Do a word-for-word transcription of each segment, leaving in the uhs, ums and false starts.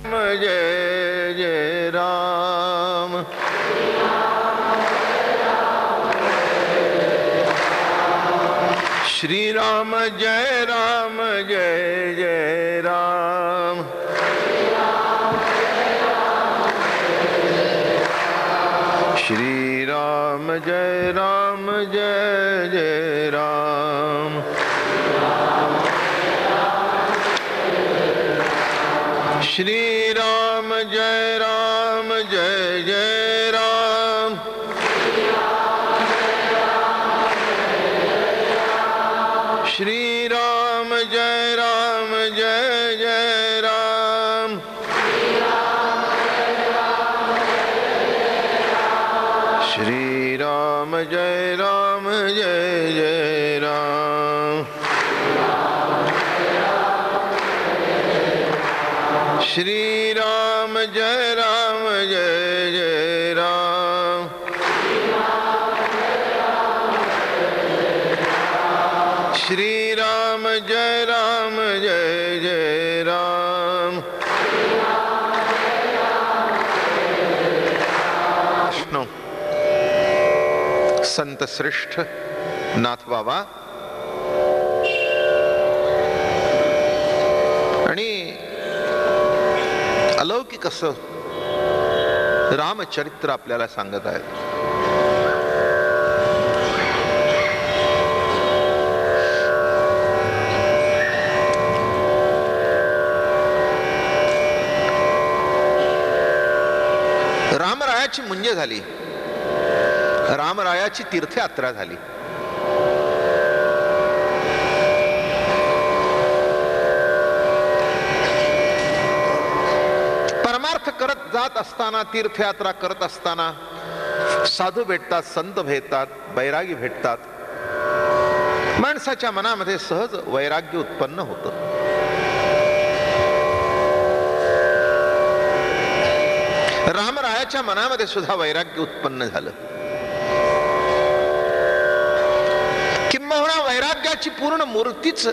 जय जय राम। श्री राम जय राम जय जय राम। श्री राम जय राम जय जय राम। श्री राम जय राम जय जय राम। श्री राम जय राम जय जय राम। श्री राम जय राम जय जय राम। श्री राम जय राम जय जय राम। श्री राम जय राम जय जय राम। विष्णु संत श्रेष्ठ नाथ बाबा आणि अलौकिक असं रामचरित्र आपल्याला सांगत आहेत। रामरायाची मुंज झाली, रामरायाची तीर्थयात्रा झाली। परमार्थ करत जात असताना, तीर्थयात्रा करत असताना साधू भेटतात, संत भेटतात, बैरागी भेटतात। माणसाच्या मनामध्ये सहज वैराग्य उत्पन्न होतं। रामरायाच्या मनामध्ये सुद्धा वैराग्य उत्पन्न झालं। किंबहुना वैराग्याची पूर्ण मूर्तीच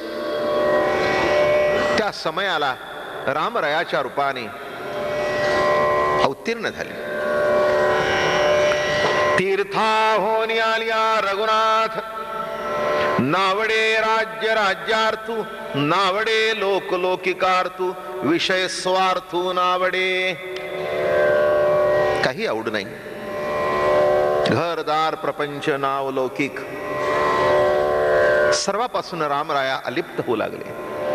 त्या समयाला रामरायाच्या रूपाने अवतीर्ण झाली। तीर्थाहोनी आलिया रघुनाथ, नावडे राज्य राज्यार्थू, नावडे लोक लोकिकार्थू, विषय स्वार्थू नावडे। काही आवड नाही, घरदार प्रपंच नाव लौकिक सर्वापासून रामराया अलिप्त होऊ लागले।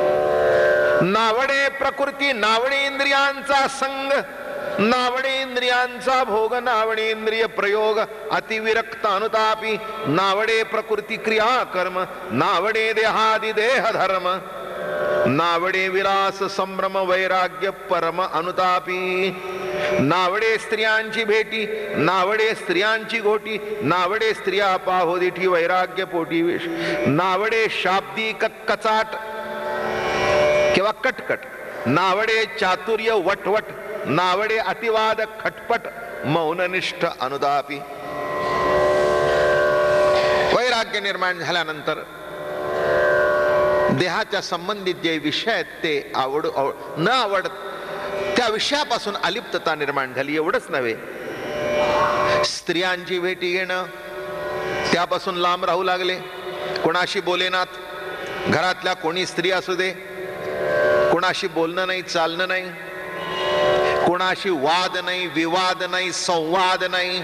नावडे प्रकृती, नावडे इंद्रियांचा संग, नावडे इंद्रियांचा भोग, नावडे इंद्रिय प्रयोग, अतिविरक्त अनुतापी, नावडे प्रकृती क्रिया कर्म, नावडे देहादि देह धर्म, नावडे विलास संभ्रम वैराग्य परम अनुतापी, नावडे स्त्रियांची भेटी, नावडे स्त्रियांची घोटी, नावडे स्त्रिया पाहोदिठी वैराग्य पोटी विष, नावडे शाब्दिक कचाट किंवा कटकट, नावडे चातुर्य वटवट, नावडे अतिवाद खटपट, मौननिष्ठ अनुदापी। वैराग्य निर्माण झाल्यानंतर देहाच्या संबंधित जे विषय आहेत ते आवड न आवड त्या विषयापासून अलिप्तता निर्माण झाली। एवढंच नव्हे, स्त्रियांची भेटी घेणं त्यापासून लांब राहू लागले। कोणाशी बोलेनात, घरातल्या कोणी स्त्री असू दे, कोणाशी बोलणं नाही, चालणं नाही, कोणाशी वाद नाही, विवाद नाही, संवाद नाही,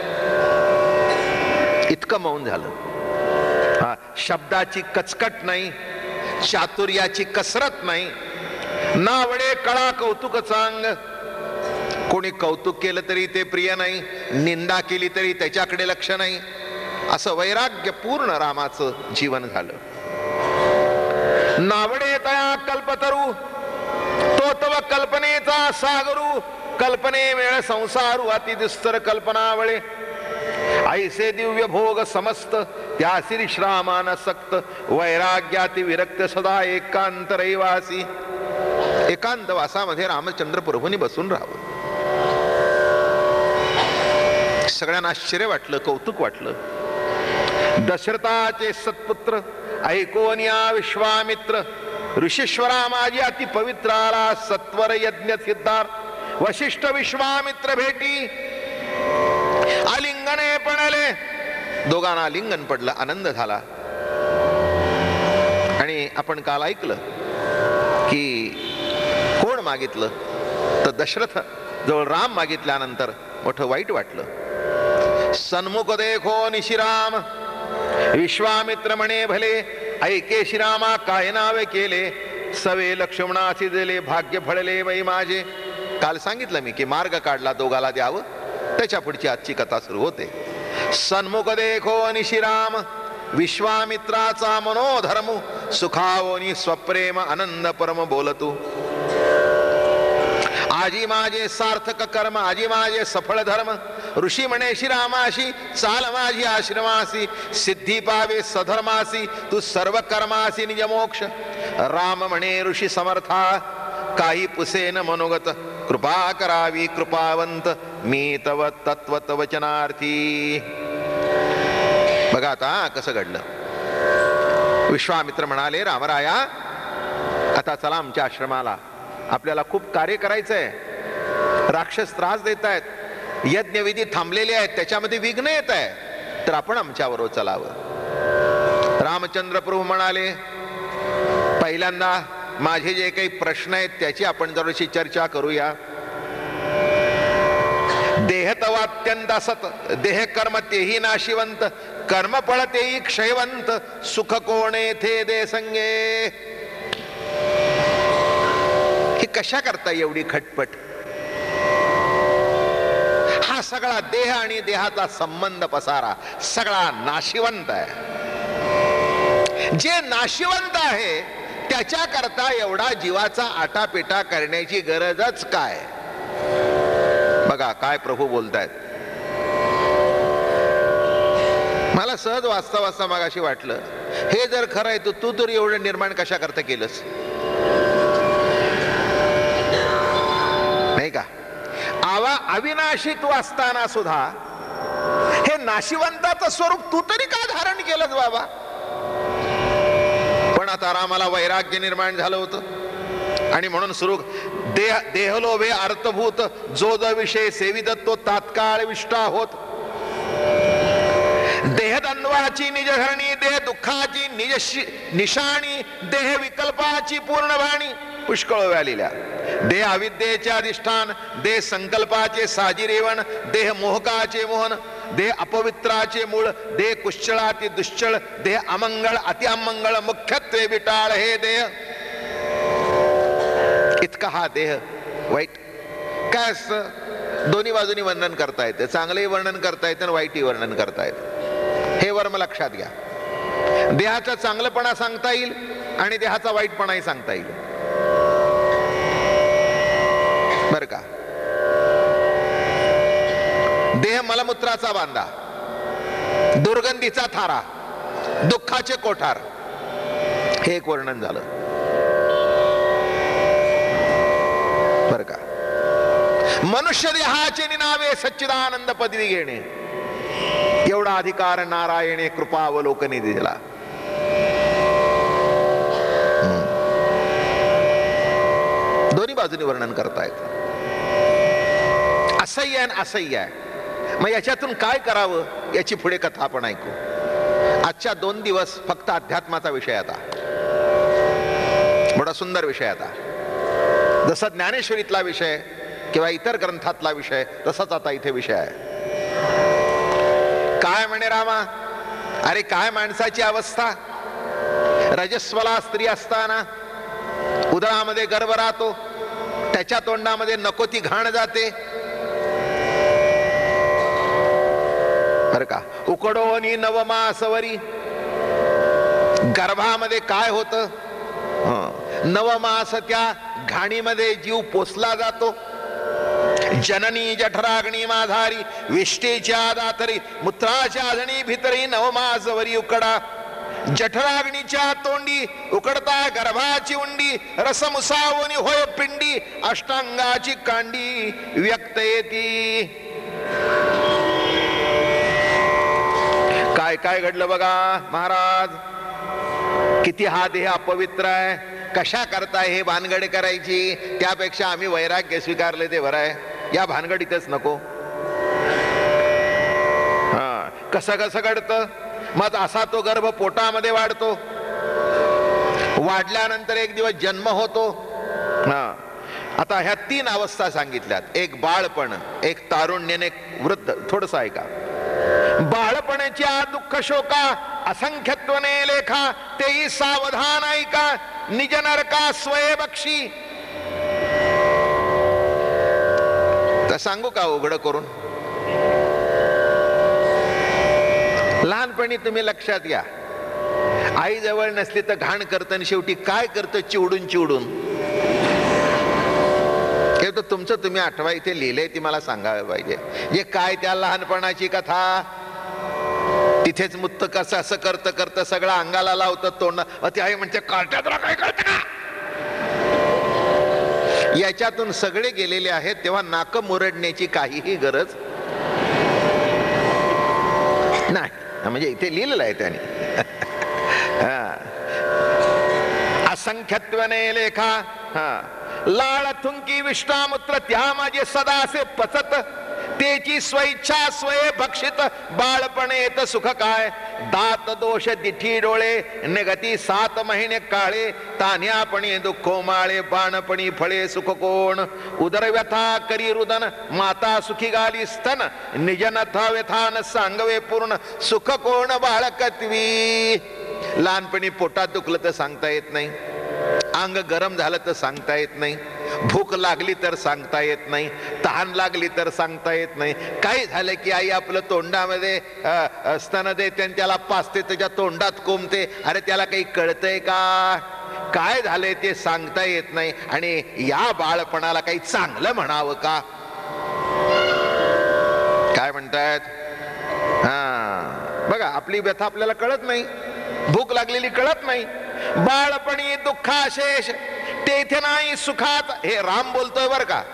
इतकं मौन झालं। हा, शब्दाची कचकट नाही, चातुर्याची कसरत नाही, नावडे कळा कौतुक चांग, कोणी कौतुक केलं तरी ते प्रिय नाही, निंदा केली तरी त्याच्याकडे लक्ष नाही, असं वैराग्य पूर्ण रामाचं जीवन झालं। नावडे तया कल्पतरू, तो तव कल्पनेचा सागरू, कल्पने वेळ संसारू अति दुस्तर कल्पनावळे, ऐसे दिव्य भोग समस्त त्या श्री श्रामानसक्त, वैराग्याति विरक्त सदा एकांत रहिवासी। एकांत वासामध्ये रामचंद्र प्रभूंनी बसून राहावं। सगळ्यांना आश्चर्य वाटलं, कौतुक वाटलं। दशरथाचे सत्पुत्र ऐकोनिया विश्वामित्र ऋषीश्वरा माझी अति पवित्राला सत्वर यज्ञ सिद्धार वशिष्ठ विश्वामित्र भेटी आलिंगने पडले. दोघांना आलिंगन पडलं, आनंद झाला. आणि आपण काल ऐकलं की कोण मागितलं तर दशरथ जवळ राम मागितल्यानंतर मोठं वाईट वाटलं. सन्मुख देखो निशिराम विश्वामित्र म्हणे भले ऐके श्रीरामा काय नावे केले सवे लक्ष्मणासी दिले भाग्य फळले वै माझे. काल सांगितलं मी की मार्ग काढला दोघाला द्यावं. त्याच्या पुढची आजची कथा सुरू होते. सन्मुख देखो निशिराम विश्वामित्राचा मनोधर्म सुखावोनी स्वप्रेम आनंद परम बोलतू. आजी माझे सार्थक कर्म आजी माझे सफळ धर्म ऋषी म्हणे श्रीरामाशी चाल माझी आश्रमासी सिद्धी पावे सधर्मासी तू सर्व कर्मासी निज मोक्ष. राम म्हणे ऋषी समर्था काही पुसेन मनोगत कृपा करावी कृपावंत मी तव तत्वत वचनार्थी. बघा आता कसं घडलं. विश्वामित्र म्हणाले रामराया आता चला आमच्या आश्रमाला, आपल्याला खूप कार्य करायचंय. राक्षस त्रास देत आहेत, यज्ञविधी थांबलेले आहेत, त्याच्यामध्ये विघ्न येत आहे, तर आपण आमच्याबरोबर चलावं. रामचंद्र प्रभू म्हणाले पहिल्यांदा माझे जे काही प्रश्न आहेत त्याची आपण जराशी चर्चा करूया. देह तव अत्यंत असत देह कर्म तेही नाशिवंत कर्म फळ तेही क्षयवंत सुख कोणे थे दे संगे. ही कशा करता एवढी खटपट. हा सगळा देह आणि देहाचा संबंध पसारा सगळा नाशिवंत आहे. जे नाशिवंत आहे त्याच्या करता एवढा जीवाचा आटापिटा करण्याची गरजच काय. बघा काय प्रभू बोलतायत. मला सहज वाचता वाचता मगाशी वाटलं हे जर खरं आहे तर तू तर एवढं निर्माण कशा करता केलंस, नाही का. आवा अविनाशी तू असताना सुद्धा हे नाशिवंताचं स्वरूप तू तरी का धारण केलंस बाबा. पण आता रामाला वैराग्य निर्माण झालं होतं आणि म्हणून सुरू देह देहलोभे अर्थभूत जो ज विषय सेवित तो तात्काळ विष्टा होत. देहद्वंद्वाची निज धरणी देह दुःखाची निज निशाणी देह विकल्पाची पूर्ण वाणी पुष्कळ व्यालेल्या. देह अविद्येचे अधिष्ठान देह संकल्पाचे साजिरेवण देह मोहकाचे मोहन देह अपवित्राचे मूळ देह कुश्चळाती दुश्चळ देह अमंगळ अति अमंगळ मुख्यत्वे विटाळ हे देह. इतका हा देह वाईट. काय असतं दोन्ही बाजूनी वर्णन करता येते. चांगलेही वर्णन करता येते आणि वाईटही वर्णन करता येते. हे वर्म लक्षात घ्या. देहाचा चांगलपणा सांगता येईल आणि देहाचा वाईटपणाही सांगता येईल बर का. देह मलमूत्राचा बांधा दुर्गंधीचा थारा दुःखाचे कोठार हे एक वर्णन झालं बर का. मनुष्य देहाचे निनावे सच्चिदानंद पदवी घेणे एवढा अधिकार नारायणे कृपा अवलोकने दिला. दोन्ही बाजूनी वर्णन करतायत. असह्य आहे असह्य आहे. मग याच्यातून काय करावं याची पुढे कथा आपण ऐकू. आजच्या दोन दिवस फक्त अध्यात्माचा विषय आता. बडा सुंदर विषय आता. जसा ज्ञानेश्वरीतला विषय किंवा इतर ग्रंथातला विषय तसाच आता इथे विषय आहे. काय म्हणे रामा. अरे काय माणसाची अवस्था. रजस्वला स्त्री असताना उदरामध्ये गर्भ राहतो, त्याच्या तोंडामध्ये नको ती घाण जाते बर का. उकडोनी नवमासवरी गर्भामध्ये काय होत नवमास त्या घाणीमध्ये जीव पोचला जातो. जननी जठराग्नी माधारी विष्टेच्या दातरी मूत्राच्या आधणी भितरी नवमासवरी उकडा. जठराग्नीच्या तोंडी उकडता गर्भाची उंडी रस मुसावनी होय पिंडी अष्टांगाची कांडी व्यक्त येती. काय काय घडलं बघा महाराज. किती हा देह अपवित्र आहे. कशा करताय हे भानगड करायची, त्यापेक्षा आम्ही वैराग्य स्वीकारले ते बरं आहे, या भानगडीतच नको. हा कसं कसं घडतं मग असा तो गर्भ पोटामध्ये वाढतो, वाढल्यानंतर एक दिवस जन्म होतो. हा आता ह्या तीन अवस्था सांगितल्यात, एक बाळपण, एक तारुण्य, एक वृद्ध. थोडस ऐका. बाळपणाच्या दुःख शोका असंख्यत्वने लेखा, तेही सावधान ऐका, निज नरका स्वये बक्षी. तर सांगू का उघड करून? लहानपणी तुम्ही लक्षात घ्या, आई जवळ नसली तर घाण करतं आणि शेवटी काय करतं, चिवडून चिवडून. हे तर तुमचं तुम्ही आठवा, इथे लिहिलंय ती मला सांगायला पाहिजे. जे काय त्या लहानपणाची कथा, तिथेच मुत्त कसं असं करतं करतं सगळं अंगाला लावतं, तोंड. ती आई म्हणते कार्ट्या तुला काय कळतं का? याच्यातून सगळे गेलेले आहेत, तेव्हा नाक मुरडण्याची काहीही गरज नाही. म्हणजे इथे लिहिलेलं आहे त्याने. असंख्यत्वने लेखा. हा लाळ थुंकी विष्टामुत्र त्या माझे सदासे पचत, तेची स्वइच्छा स्वये भक्षित, बाळपणे येत सुख काय. दात दोष दिठी डोळे, निगती सात महिने काळे, तान्यापणी दुःखो माळे, बाणपणी फळे सुख कोण. उदर व्यथा करी रुदन, माता सुखी गाली स्तन, निजनथा व्यथान सांगवे पूर्ण, सुख कोण बाळकत्वी. लहानपणी पोटात दुखलं तर सांगता येत नाही, अंग गरम झालं तर सांगता येत नाही, भूक लागली तर सांगता येत नाही, तहान लागली तर सांगता येत नाही. काही झालं की आई आपलं तोंडामध्ये स्तन देते आणि त्याला पाचते, त्याच्या तोंडात कोंबते. अरे त्याला काही कळतंय का? काय झालंय ते सांगता येत नाही. आणि या बाळपणाला काही चांगलं म्हणावं का? काय म्हणतायत? हा बघा, आपली व्यथा आपल्याला कळत नाही, भूक लागलेली कळत नाही. बाळपणी दुःखाशेष, तेथे नाही सुखात. हे राम बोलतोय बर का.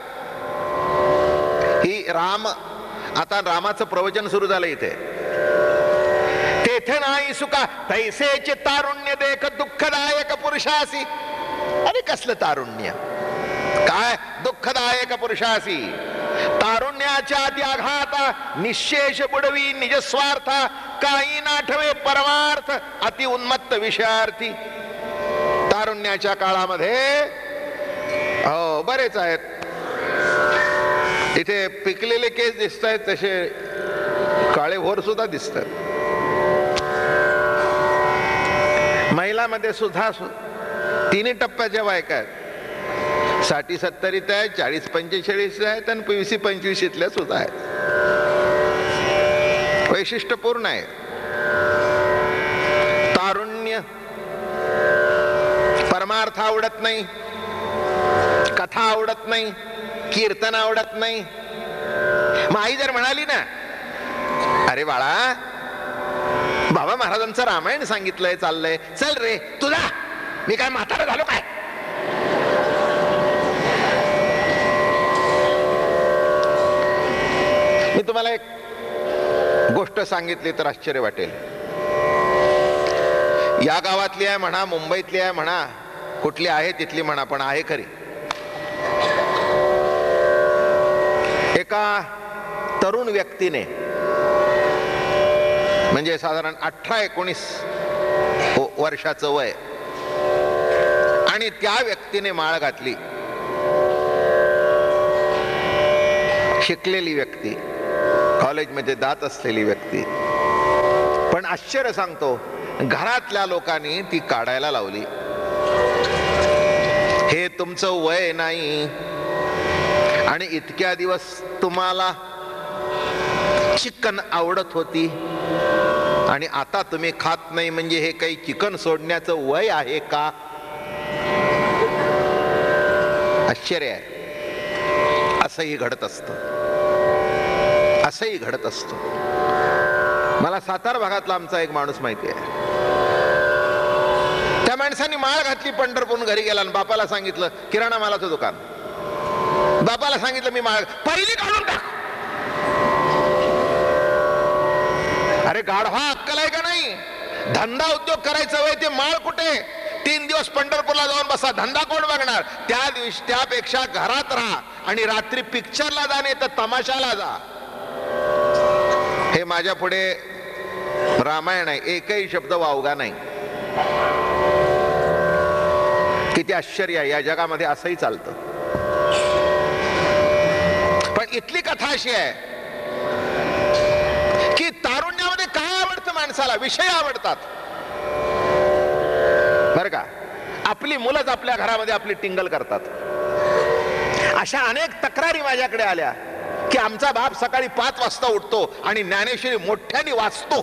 ही राम, आता रामाचं प्रवचन सुरू झालं इथे. तेथे नाही सुखा, तैसेचे तारुण्य देख दुःखदायक पुरुषासी. अरे कसलं तारुण्य, काय दुःखदायक पुरुषासी. तारुण्याच्या त्याघाता निशेष बुडवी निजस्वार्था, काही नाठवे परमार्थ अति उन्मत्त विषयार्थी. तारुण्याच्या काळामध्ये हो बरेच आहेत. इथे पिकलेले केस दिसत आहेत, तसे काळे भोर सुद्धा दिसत आहेत. महिलांमध्ये सुद्धा तिन्ही टप्प्याच्या बायका आहेत. साठी सत्तरीत आहेत, चाळीस पंचेचाळीस आहेत आणि वीस पंचवीशीतल्या सुद्धा आहेत. वैशिष्ट्यपूर्ण आहे तारुण्य. परमार्थ आवडत नाही, कथा आवडत नाही, कीर्तन आवडत नाही. मग आई जर म्हणाली ना, अरे बाळा बाबा महाराजांचं रामायण सांगितलंय, चाललंय, चल रे तुझा, मी काय म्हातारा झालो काय? मी तुम्हाला एक गोष्ट सांगितली तर आश्चर्य वाटेल. या गावातली आहे म्हणा, मुंबईतली आहे म्हणा, कुठली आहे तिथली म्हणा, पण आहे खरी. एका तरुण व्यक्तीने, म्हणजे साधारण अठरा एकोणीस वर्षाचं वय, आणि त्या व्यक्तीने माळ घातली. शिकलेली व्यक्ती, कॉलेजमध्ये जात असलेली व्यक्ती. पण आश्चर्य सांगतो, घरातल्या लोकांनी ती काढायला लावली. हे तुमचं वय नाही, आणि इतक्या दिवस तुम्हाला चिकन आवडत होती आणि आता तुम्ही खात नाही, म्हणजे हे काही चिकन सोडण्याचं वय आहे का? आश्चर्य आहे. असंही घडत असतं, असंही घडत असतं. मला सातारा भागातला आमचा एक माणूस माहिती आहे. त्या माणसाने माळ घातली, पंढरपूरून घरी गेला आणि बापाला सांगितलं, किराणा मालाचं दुकान. बापाला सांगितलं मी माळ पहिली काढून टाक. अरे गाढवा अक्कल आहे का नाही? धंदा उद्योग करायचं वय ते माळ कुठे? तीन दिवस पंढरपूरला जाऊन बसा, धंदा कोण बघणार? त्या दिवशी त्यापेक्षा घरात राहा आणि रात्री पिक्चरला जा, नाही तर तमाशाला जा. हे माझ्या पुढे रामायण आहे, एकही शब्द वावगा नाही. किती आश्चर्य आहे, या जगामध्ये असंही चालतं. पण इथली कथा अशी आहे की तारुण्यामध्ये काय आवडतं माणसाला? विषय आवडतात बर का. आपली मुलंच आपल्या घरामध्ये आपली टिंगल करतात. अशा अनेक तक्रारी माझ्याकडे आल्या की आमचा बाप सकाळी पाच वाजता उठतो आणि ज्ञानेश्वरी मोठ्याने वाचतो,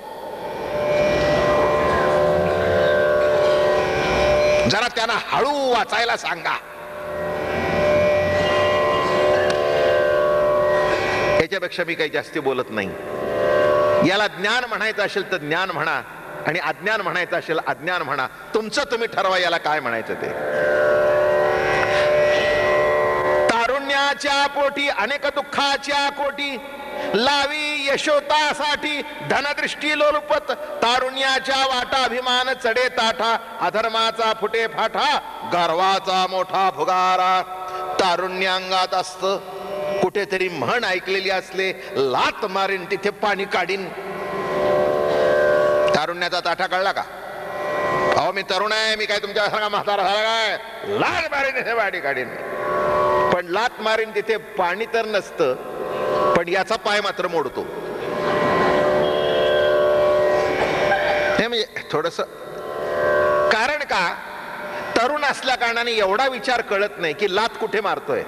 जरा त्यांना हळू वाचायला सांगा. याच्यापेक्षा मी काही जास्ती बोलत नाही. याला ज्ञान म्हणायचं असेल तर ज्ञान म्हणा आणि अज्ञान म्हणायचं असेल अज्ञान म्हणा. तुमचं तुम्ही ठरवा याला काय म्हणायचं ते. तारुण्याच्या पोटी अनेक दुःखाच्या कोटी, लावी यशोतासाठी धनदृष्टी लोलपत. तारुण्याच्या वाटा अभिमान चढे ताठा, अधर्माचा फुटे फाठा, गर्वाचा मोठा फुगारा. तारुण्यागात असत कुठेतरी म्हण ऐकलेली असले, लात मारीन तिथे पाणी काढीन. तारुण्याचा ताठा कळला का? अहो मी तरुण आहे, मी काय तुमच्या सारखा म्हातारा झाला काय? लात मारीन तिथे पाणी काढीन. पण लात मारीन तिथे पाणी तर नसतं, पण याचा पाय मात्र मोडतो. हे म्हणजे थोडस कारण का, तरुण असल्या कारणाने एवढा विचार कळत नाही की लात कुठे मारतोय.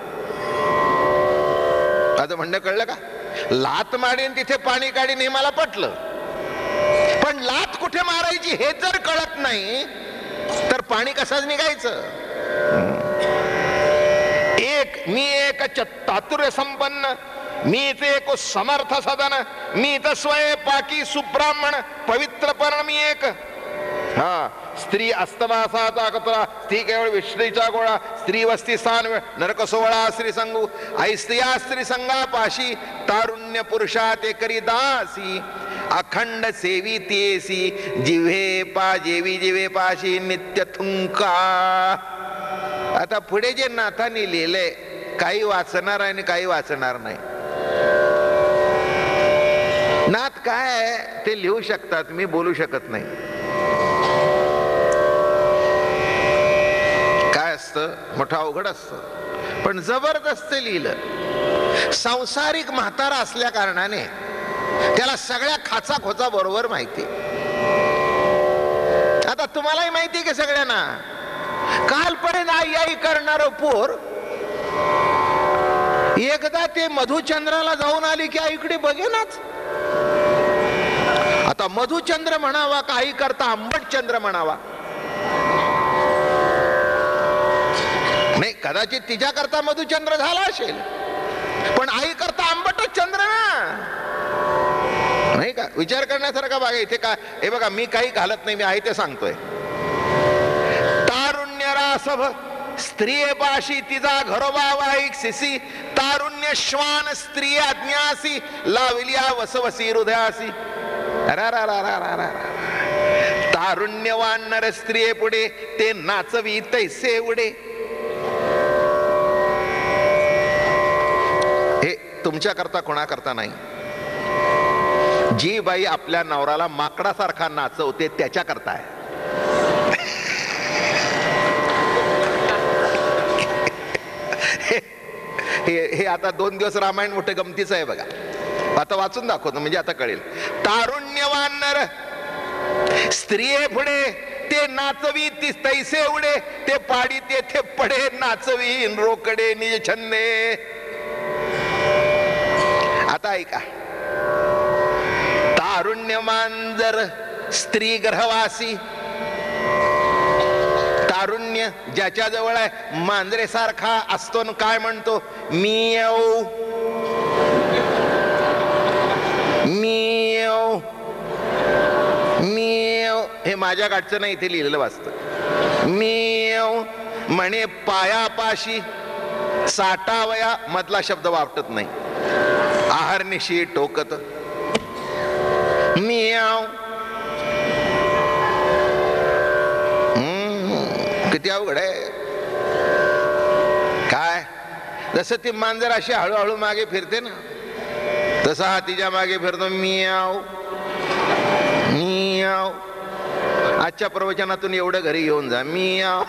आता म्हणणं कळलं का? लात मारीन तिथे पाणी काढीन हे मला पटलं, पण लात कुठे मारायची हे जर कळत नाही तर पाणी कसंच निघायचं. एक मी एक चातुर्य संपन्न, मीच एक समर्थ सदन, मी तर स्वयंपाकी सुब्राह्मण पवित्र पण मी एक. हा स्त्री अस्तमासाचा कचरा, स्त्री केवळ विष्णूचा गोळा, स्त्री वस्ती स्थान नरक सोहळा श्री संगू. ऐस्त्रिया स्त्री संगा पाशी, तारुण्य पुरुषा ते करी दासी. अखंड सेवी तेसी, जिव्हे पा जेवी जिवे पाशी नित्य थुंका. आता पुढे जे नाथांनी लिहिलंय काही वाचणार आहे आणि काही वाचणार नाही. नाथ काय आहे ते लिहू शकतात, मी बोलू शकत नाही. काय असतं मोठं अवघड असतं, पण जबरदस्त लिहिलं. सांसारिक म्हातारा असल्या कारणाने त्याला सगळ्या खाचा खोचा बरोबर माहिती. आता तुम्हालाही माहिती की सगळ्यांना, कालपर्यंत आई आई करणार पोर एकदा ते मधुचंद्राला जाऊन आली की आईकडे बघेनाच. आता मधुचंद्र म्हणावा का आई करता आंबट चंद्र म्हणावा? नाही, कदाचित तिच्या करता मधुचंद्र झाला असेल, पण आई करता आंबटच चंद्र ना, नाही का? विचार करण्यासारखा बघा इथे. का हे बघा, मी काही घालत नाही, मी आहे ते सांगतोय. तारुण्य रासभ स्त्री पाशी तिचा घरोबा वाईक सिसी, तारुण्य श्वान स्त्री अज्ञासी, लावलिया वसवसी हृदयासी. तारुण्यवान नर स्त्री पुढे ते नाचवी तैसे उडे. हे तुमच्या करता कोणा करता नाही. जी बाई आपल्या नवऱ्याला माकडासारखा नाचवते त्याच्या करता आहे. हे हे आता दोन दिवस रामायण मोठे गमतीच आहे बघा. आता वाचून दाखवतो म्हणजे आता कळेल. तारुण्यवान नर स्त्रिये पुढे ते नाचवी ती तैसे उडे, ते पाडी तेथे पडे नाचवी रोकडे निज छंदे. आता ऐका, तारुण्यमान जर स्त्री गर्भवासी, तारुण्य ज्याच्या जवळ आहे मांजरे सारखा असतो न काय म्हणतो, मियाऊ मियाऊ मियाऊ. हे माझ्या गाठचं नाही, इथे लिहिलेलं वाचतं. मियाऊ म्हणे पायापाशी साठावया मधला शब्द वापटत नाही, आहारनिशी टोकत. मियाऊ. किती अवघड आहे. काय जसं ती मांजर अशी हळूहळू मागे फिरते ना, तसा हा तिच्या मागे फिरतो. मियाव मियाव. आजच्या प्रवचनातून एवढं घरी घेऊन जा. मियाव.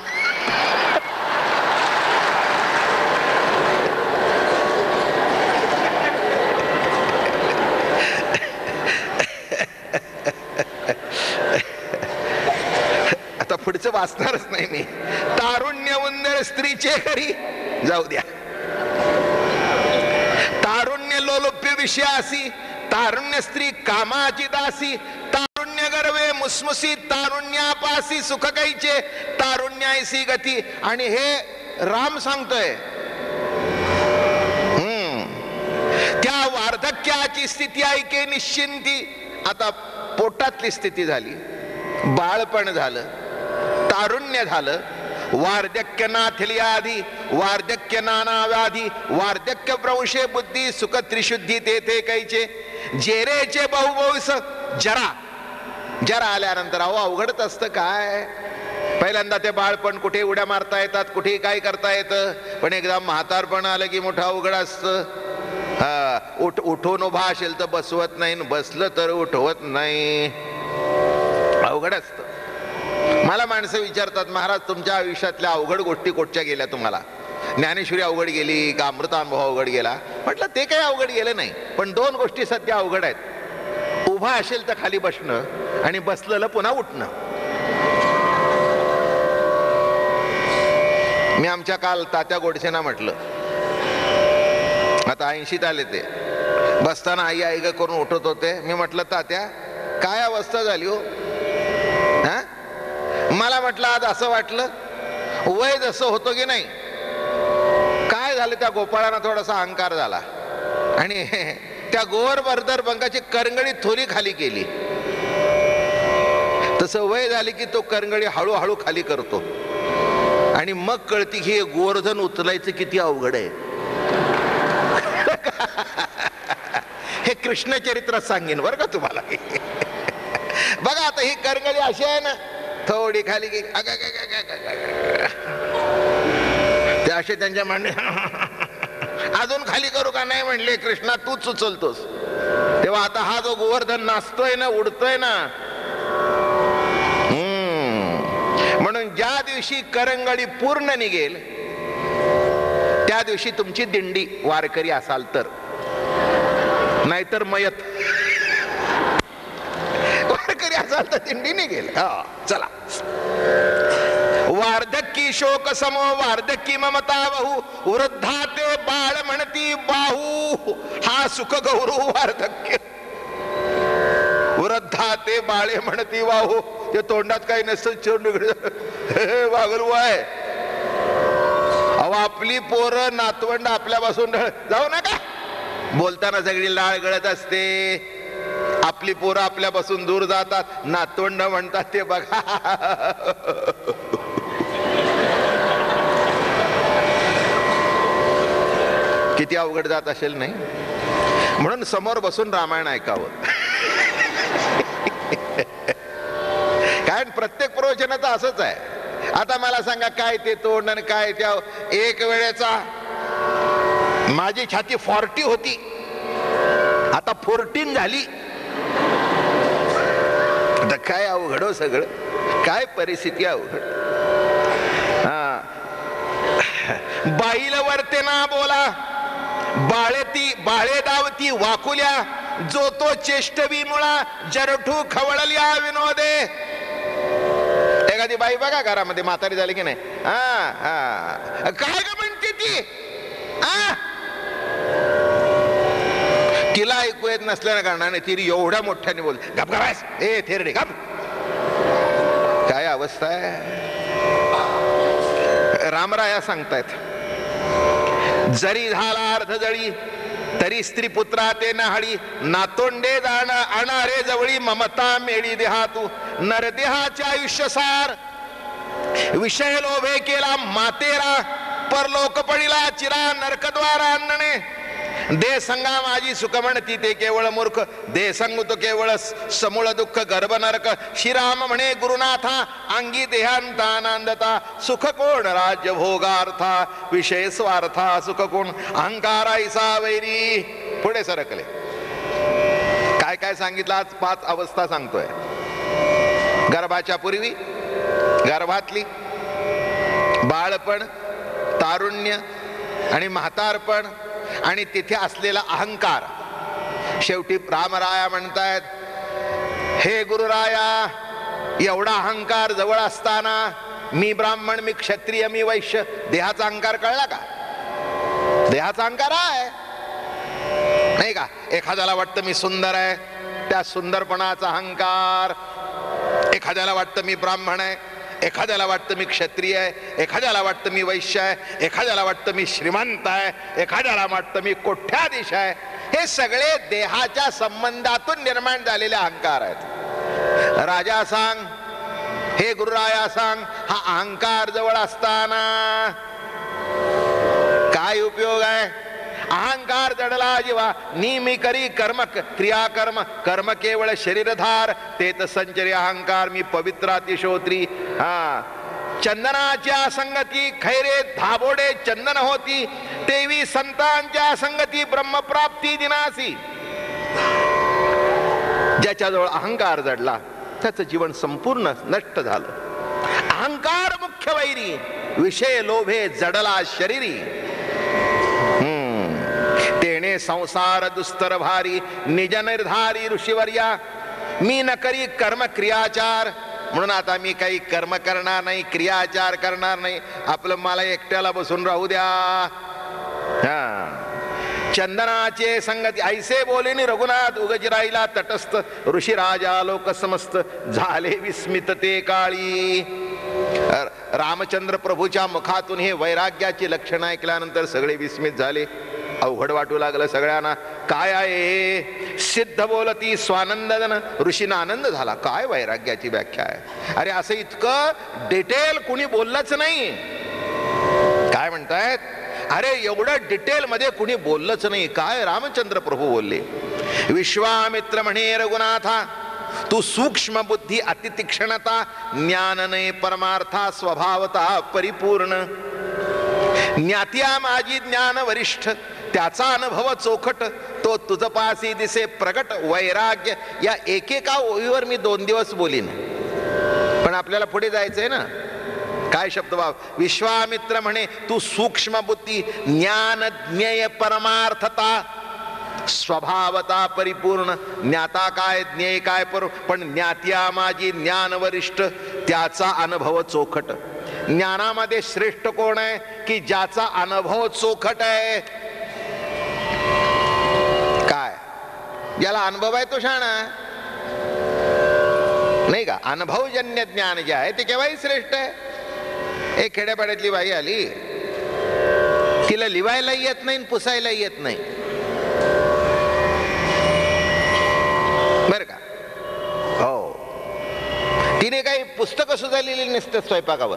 आता पुढचं वाचणारच नाही मी. तारुण्य उंदर स्त्रीचे घरी जाऊ द्या. तारुण्य लोलुप्य विषयासी, तारुण्य स्त्री कामाची दासी, तारुण्य गर्वे मुसमुसी, तारुण्यापासी सुख गायचे, तारुण्यासी गती. आणि हे राम सांगतोय. हम्म त्या वार्धक्याची स्थिती ऐके निश्चिंती. आता पोटातली स्थिती झाली, बाळपण झालं, तारुण्य झालं, वार्धक्य नाथली आधी, वार्धक्य नाना व्याधी, वार्धक्य प्रंशे बुद्धी सुख त्रिशुद्धी तेथे कैचे. जेरेचे बहुबहुस जरा. जरा आल्यानंतर अहो अवघडच असतं काय. पहिल्यांदा ते बाळपण कुठे उड्या मारता येतात, कुठे काय करता येतं, पण एकदा म्हातारपण आलं की मोठं अवघड असतं. हा उठ उठून उभा असेल तर बसवत नाही, बसलं तर उठवत नाही, अवघड असतं. मला माणसं विचारतात, महाराज तुमच्या आयुष्यातल्या अवघड गोष्टी कोठच्या गेल्या तुम्हाला? ज्ञानेश्वरी अवघड गेली का अमृतानुभव अवघड गेला? म्हटलं ते काही अवघड गेलं नाही, पण दोन गोष्टी सध्या अवघड आहेत. उभा असेल तर खाली बसणं आणि बसलेलं पुन्हा उठणं. मी आमच्या काल तात्या गोडसेना म्हटलं, आता ऐंशीत आले ते, बसताना आई आई ग करून उठत होते. मी म्हटलं तात्या काय अवस्था झाली हो? हा मला म्हटलं आज असं वाटलं वय जसं होतं की नाही, काय झालं त्या गोपाळांना थोडासा अहंकार झाला आणि त्या गोवर्धन पंखाची करंगळी थोडी खाली केली. तसं वय झाली की तो करंगळी हळूहळू खाली करतो आणि मग कळती की हे गोवर्धन उचलायचं किती अवघड आहे. हे कृष्ण चरित्रात सांगेन बरं का तुम्हाला. बघा आता ही करंगळी अशी आहे ना, थोडी खाली गेली, ते असे त्यांच्या मांडे अजून खाली करू का? नाही म्हणले कृष्णा तूच उचलतोस. तेव्हा आता हा जो गोवर्धन नाचतोय ना, उडतोय ना, हम्म म्हणून ज्या दिवशी करंगळी पूर्ण निघेल त्या दिवशी तुमची दिंडी वारकरी असाल तर, नाहीतर मयत. वारकरी असाल तर दिंडी निघेल. हा चला. वार्धक्की शोक समो वार्धक्की ममता बहु, वृद्धा ते बाळ म्हणती बाहू, हा सुख गौरव वार्धक्य. वृद्धा ते बाळे म्हणती बाहू, ते तोंडात काही नसतं वागलू आहे. अहो आपली पोरं नातवंड आपल्यापासून जाऊ नका. बोलताना सगळी लाळ गळत असते. आपली पोरं आपल्यापासून दूर जातात, नातवंड म्हणतात ते बघा. किती अवघड जात असेल नाही. म्हणून समोर बसून रामायण ऐकावं. कारण प्रत्येक प्रवचनाचं असंच आहे. आता मला सांगा काय ते तोंड आणि काय त्या. एक वेळेचा माझी छाती फॉर्टी होती, आता फोर्टीन झाली. आता काय अवघड हो सगळं, काय परिस्थिती अवघड. हा बाईल वरते ना बोला, बाळेती बाळे दावती वाकुल्या, जो तो चेष्टवी मुळा जरठू खवळल्या विनोदे. एखादी बाई बघा घरामध्ये म्हातारी झाली की नाही, हा हा काय ग म्हणते ती, हा तिला ऐकू येत नसल्याने कारणाने ती एवढ्या मोठ्याने बोल, गप गपास ए थेरडे गप. काय अवस्था आहे. रामराया सांगतायत, जरी झाला अर्ध जळी तरी स्त्री पुत्रा ते नहाळी, नातोंडे जाण अणारे जवळी ममता मेळी देहातू. नरदेहाचे आयुष्य सार विषय लोभे केला मातेरा, परलोक पडिला चिरा नरकद्वारा अन्नणे. दे संगा माझी सुख म्हणती ते केवळ मूर्ख, दे संगू तो केवळ समूळ दुःख गर्भ नरक. श्रीराम म्हणे गुरुनाथा अंगी देहांतानंदता, सुख कोण राज्य भोगार्था विषय स्वार्था, सुख कोण अहंकार ऐसा वैरी. पुढे सरकले. काय काय सांगितलं आज? पाच अवस्था सांगतोय. गर्भाच्या पूर्वी, गर्भातली, बाळपण, तारुण्य आणि म्हातारपण आणि तिथे असलेला अहंकार. शेवटी रामराया म्हणतायत, हे गुरुराया, एवढा अहंकार जवळ असताना मी ब्राह्मण, मी क्षत्रिय, मी वैश्य, देहाचा अहंकार कळला का? देहाचा अहंकार आहे नाही का? एखाद्याला वाटतं मी सुंदर आहे, त्या सुंदरपणाचा अहंकार. एखाद्याला वाटतं मी ब्राह्मण आहे, एखाद्याला वाटतं मी क्षत्रिय आहे, एखाद्याला वाटतं मी वैश्य आहे, एखाद्याला वाटतं मी श्रीमंत आहे, एखाद्याला वाटतं मी कोट्याधीश आहे. हे सगळे देहाच्या संबंधातून निर्माण झालेले अहंकार आहेत. राजा सांग, हे गुरुराया सांग, हा अहंकार जवळ असताना काय उपयोग आहे? अहंकार जडला जीवा, निमी करी कर्म क्रिया कर्म, कर्म केवळ शरीरधार, तेत संचरी अहंकार मी पवित्रातिशोत्री. हा, चंदनाच्या संगती खैरे धाबोडे चंदन होती, तेवी संतांच्या संगती ब्रह्मप्राप्ती दिनासी. ज्याच्याजवळ अहंकार जडला त्याचं जीवन संपूर्ण नष्ट झालं. अहंकार मुख्य वैरी, विषय लोभे जडला शरीरी. तेने संसार दुस्तर भारी, निज निर्धारी ऋषीवर्या. मी न करी कर्म क्रियाचार, म्हणून आता मी काही कर्म करणार नाही, क्रियाचार करणार नाही. आपलं मला एकट्याला बसून राहू द्या. हा, चंदनाचे संगती ऐसे बोलेनी रघुनाथ, उगज राहिला तटस्थ. ऋषी राजा लोक समस्त, झाले विस्मित ते काळी. रामचंद्र प्रभूच्या मुखातून हे वैराग्याची लक्षणं ऐकल्यानंतर सगळे विस्मित झाले. अवघड वाटू लागलं सगळ्यांना. काय आहे? सिद्ध बोलती स्वानंदन. ऋषींना आनंद झाला. काय वैराग्याची व्याख्या आहे? अरे असं इतकं डिटेल कुणी बोललंच नाही. काय म्हणतायत? अरे एवढं डिटेल मध्ये कुणी बोललंच नाही. काय रामचंद्र प्रभू बोलले. विश्वामित्र म्हणे रघुनाथा, तू सूक्ष्म बुद्धी अतितीक्ष्णता, ज्ञान नाही परमार्था स्वभावता परिपूर्ण. ज्ञात्या माझी ज्ञान वरिष्ठ, त्याचा अनुभव चोखट, तो तुझ पासी दिसे प्रगट वैराग्य. या एकेका ओळीवर मी दोन दिवस बोलीन, पण आपल्याला पुढे जायचंय ना. काय शब्द भाव? विश्वामित्र म्हणे तू सूक्ष्म बुद्धी, ज्ञान ज्ञेय परमार्थता, स्वभावता परिपूर्ण. ज्ञाता काय, ज्ञेय काय, पर पण ज्ञात्या माझी ज्ञान वरिष्ठ, त्याचा अनुभव चोखट. ज्ञानामध्ये श्रेष्ठ कोण आहे? की ज्याचा अनुभव चोखट आहे. काय? ज्याला अनुभव आहे तो शहाणा नाही का? अनुभवजन्य ज्ञान जे आहे ते केव्हाही श्रेष्ठ आहे. एक खेड्यापाड्यातली बाई आली, तिला लिवायला येत नाही, पुसायला येत नाही, बर का? हो, तिने काही पुस्तकं सुद्धा लिहिली नसतात स्वयंपाकावर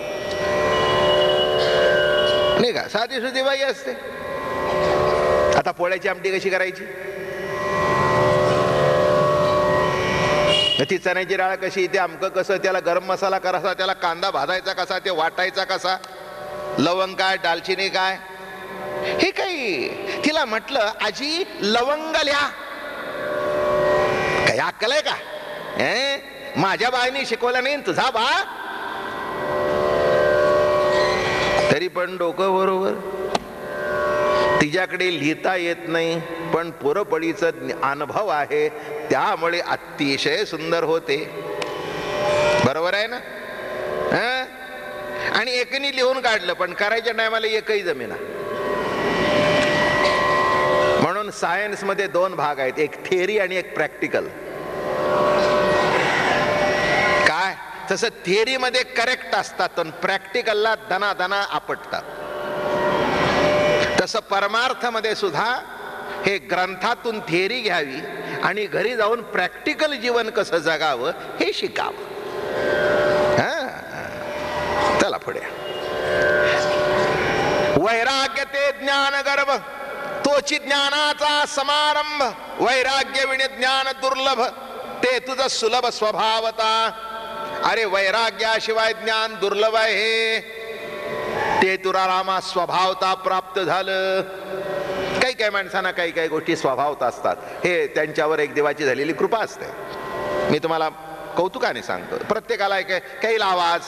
नाही का? साधी सुधी बाई असते. आता पोळ्याची आमटी कशी करायची, ती चण्याची डाळ कशी, ते आमकं कसं, त्याला गरम मसाला कसा, त्याला कांदा भाजायचा कसा, ते वाटायचा कसा, लवंग काय, दालचिनी काय, हे काही. तिला म्हटलं आजी लवंग लिहा. काय अक्कल आहे का? माझ्या बाईने शिकवलं नाही, तुझा बा तरी पण डोकं बरोबर. तिच्याकडे लिहिता येत नाही, पण पुरपळीचा अनुभव आहे, त्यामुळे अतिशय सुंदर होते. बरोबर आहे ना? आणि एकनी लिहून काढलं, पण करायच्या टायमाला एकही जमेना. म्हणून सायन्स मध्ये दोन भाग आहेत, एक थिअरी आणि एक प्रॅक्टिकल. काय? तसं थिअरी मध्ये करेक्ट असतात, पण प्रॅक्टिकलला दना दना आपटतात. तसं परमार्थ मध्ये सुद्धा हे ग्रंथातून थिअरी घ्यावी आणि घरी जाऊन प्रॅक्टिकल जीवन कसं जगावं हे शिकावं. चला पुढे. वैराग्य ते ज्ञान गर्भ, तोची ज्ञानाचा समारंभ, वैराग्य विज्ञान दुर्लभ, ते तुझं सुलभ स्वभावता. अरे वैराग्याशिवाय ज्ञान दुर्लभ आहे, ते तुला रामा स्वभावता प्राप्त झालं. काही काही माणसांना काही काही गोष्टी स्वभावता असतात, हे त्यांच्यावर एक देवाची झालेली कृपा असते. मी तुम्हाला कौतुकाने सांगतो, प्रत्येकाला एक काही आवाज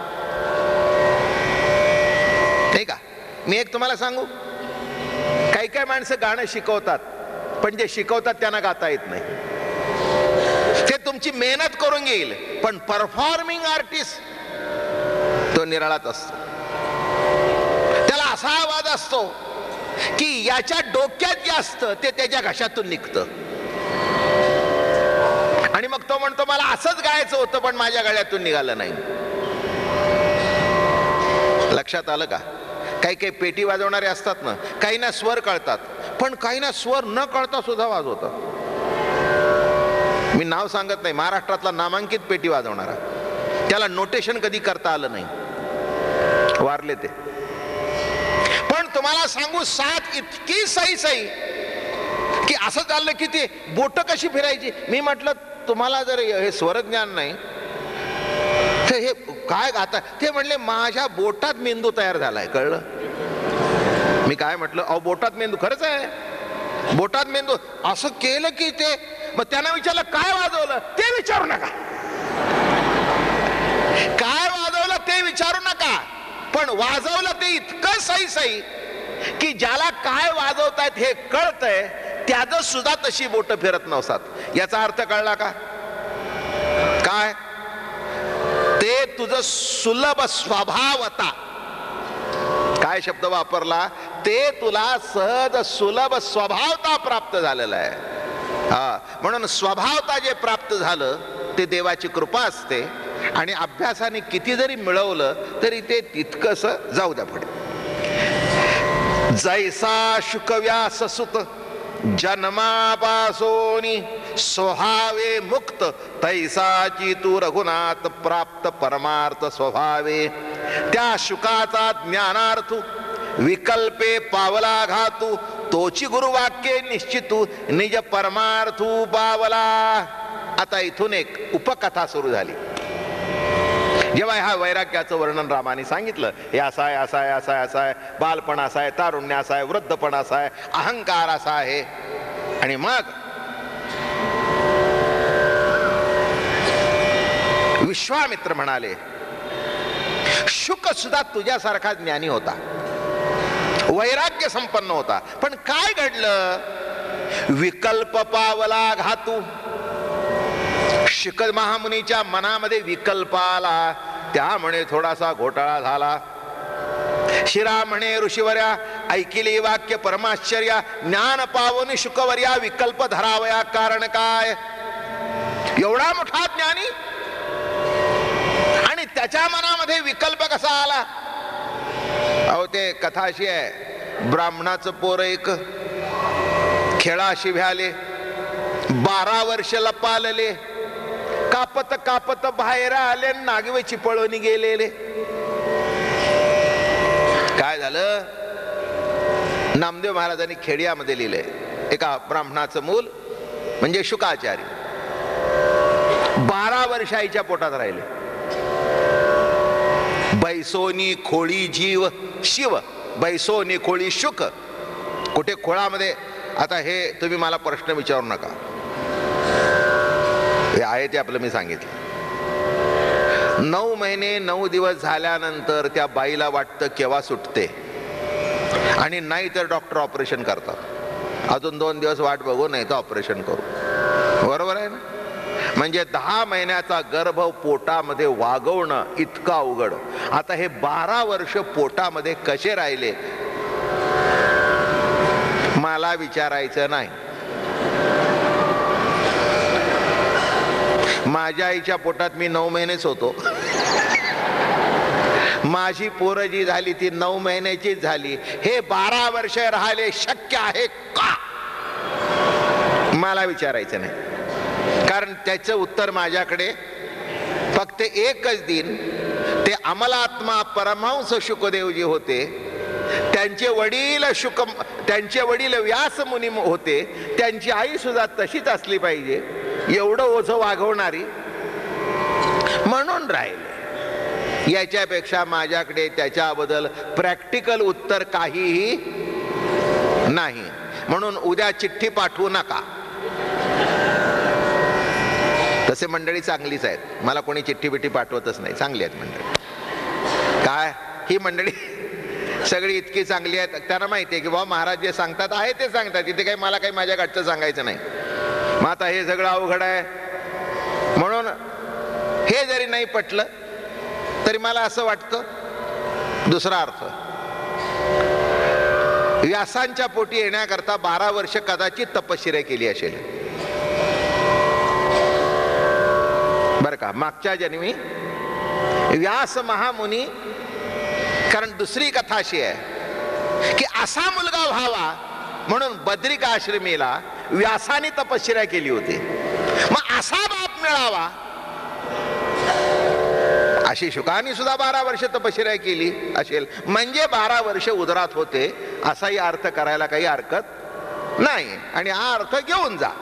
नाही का. मी एक तुम्हाला सांगू, काही काही माणसं गाणं शिकवतात, पण जे शिकवतात त्यांना गाता येत नाही. ते तुमची मेहनत करून घेईल, पण परफॉर्मिंग आर्टिस्ट तो निराळाच असतो. त्याला असा आवाज असतो की याच्या डोक्यात जे असतं ते त्याच्या घशातून निघतं, आणि मग तो म्हणतो मला असंच गायचं होतं पण माझ्या गळ्यातून निघालं नाही. लक्षात आलं का? काही काही पेटी वाजवणारे असतात ना, काही ना स्वर कळतात, पण काही ना स्वर न कळता सुद्धा वाजवतात. मी नाव सांगत नाही, महाराष्ट्रातला नामांकित पेटी वाजवणारा, त्याला नोटेशन कधी करता आलं नाही, वारले ते. पण तुम्हाला सांगू, साथ इतकी सही सही की असं चाललं की ते बोट कशी फिरायची. मी म्हटलं तुम्हाला जर हे स्वरज्ञान नाही तर हे काय गाता. ते म्हणले माझ्या बोटात मेंदू तयार झालाय. कळलं? मी काय म्हटलं, अहो बोटात मेंदू, खरंच आहे बोटात मेंदू. असं केलं की ते, मग त्यांना विचारलं काय वाजवलं, ते विचारू नका. काय वाजवलं ते विचारू नका, पण वाजवलं ते इतकं सही सही की ज्याला काय वाजवतायत हे कळतंय, त्याचं सुद्धा तशी बोट फिरत नसतात. याचा अर्थ कळला का? काय? ते तुझं सुलभ स्वभावता. काय शब्द वापरला? ते तुला सहज सुलभ स्वभावता प्राप्त झालेला आहे. हा, म्हणून स्वभावता जे प्राप्त झालं ते देवाची कृपा असते, आणि अभ्यासाने किती जरी मिळवलं तरी ते तितकंस जाऊ द्या पुढे. जैसा शुकव्यास सुत जन्मापासोनी स्वभावे मुक्त, तैसाची तू रघुनाथ प्राप्त परमार्थ स्वभावे. त्या शुकाचा ज्ञानार्थू विकल्पे पावला घातू, तोची गुरुवाक्ये निश्चितू निज परमार्थू पावला. आता इथून एक उपकथा सुरू झाली. जेव्हा ह्या वैराग्याचं वर्णन रामाने सांगितलं, हे असा आहे असा आहे असा आहे असा आहे, बालपण असा आहे, तारुण्य असा आहे, वृद्धपण असा आहे, अहंकार असा आहे, आणि मग विश्वामित्र म्हणाले शुक सुद्धा तुझ्यासारखा ज्ञानी होता, वैराग्य संपन्न होता, पण काय घडलं? विकल्प पावला घातू. शुक महामुनीच्या मनामध्ये विकल्प आला, त्यामुळे थोडासा घोटाळा झाला. शिरा म्हणे ऋषीवर्या, ऐकिले वाक्य परमाश्चर्या, ज्ञान पावनी शुकवर्या, विकल्प धरावया कारण काय? एवढा मोठा ज्ञानी आणि त्याच्या मनामध्ये विकल्प कसा आला? अहो ते कथा अशी आहे, ब्राह्मणाचं पोर एक खेळाशी भ्याले, बारा वर्ष लपालले, कापत कापत बाहेर आले, नागवेची पळवणी गेलेले. काय झालं? नामदेव महाराजांनी खेड्यामध्ये लिहिलंय, एका ब्राह्मणाचं मूल म्हणजे शुकाचारी बारा वर्ष आईच्या पोटात राहिले. बैसोनी खोळी जीव शिव, बैसोनी खोळी शुक. कुठे खोळामध्ये? आता हे तुम्ही मला प्रश्न विचारू नका, हे आहे ते आपलं मी सांगितलं. नऊ महिने नऊ दिवस झाल्यानंतर त्या बाईला वाटतं केव्हा सुटते, आणि नाही तर डॉक्टर ऑपरेशन करतात. अजून दोन दिवस वाट बघू, नाही तर ऑपरेशन करू. बरोबर आहे ना? म्हणजे दहा महिन्याचा गर्भ पोटामध्ये वागवणं इतका अवघड. आता हे बारा वर्ष पोटामध्ये कसे राहिले मला विचारायचं नाही. माझ्या आईच्या पोटात मी नऊ महिनेच होतो. माझी पोरं जी झाली ती नऊ महिन्याचीच झाली. हे बारा वर्ष राहिले शक्य आहे का मला विचारायचं नाही, कारण त्याचं उत्तर माझ्याकडे फक्त एकच दिन. ते अमलात्मा परमहंस शुकदेव जे होते त्यांचे वडील शुक त्यांचे वडील व्यास मुनी होते, त्यांची आई सुद्धा तशीच असली पाहिजे एवढं ओझं वागवणारी म्हणून राहिले. याच्यापेक्षा माझ्याकडे त्याच्याबद्दल प्रॅक्टिकल उत्तर काहीही नाही. म्हणून उद्या चिठ्ठी पाठवू नका. तसे मंडळी चांगलीच आहेत, मला कोणी चिठ्ठी बिठी पाठवतच नाही, चांगली आहेत मंडळी. काय ही मंडळी सगळी इतकी चांगली आहेत, त्यांना माहिती आहे की बाबा महाराज जे सांगतात आहे ते सांगतात, इथे काही मला काही माझ्या गाठचं सांगायचं नाही. मग आता हे सगळं अवघड आहे. म्हणून हे जरी नाही पटलं तरी मला असं वाटतं दुसरा अर्थ, व्यासांच्या पोटी येण्याकरता बारा वर्ष कदाचित तपश्चर्या केली असेल बर का. मागच्या जन्मी व्यास महामुनी, कारण दुसरी कथा अशी आहे की असा मुलगा व्हावा म्हणून बद्रिका आश्रमीला व्यासाने तपश्चर्या केली होती. मग असा बाप मिळावा अशी शुकांनी सुद्धा बारा वर्ष तपश्चर्या केली असेल, म्हणजे बारा वर्ष उदरात होते असाही अर्थ करायला काही हरकत नाही. आणि हा अर्थ घेऊन जा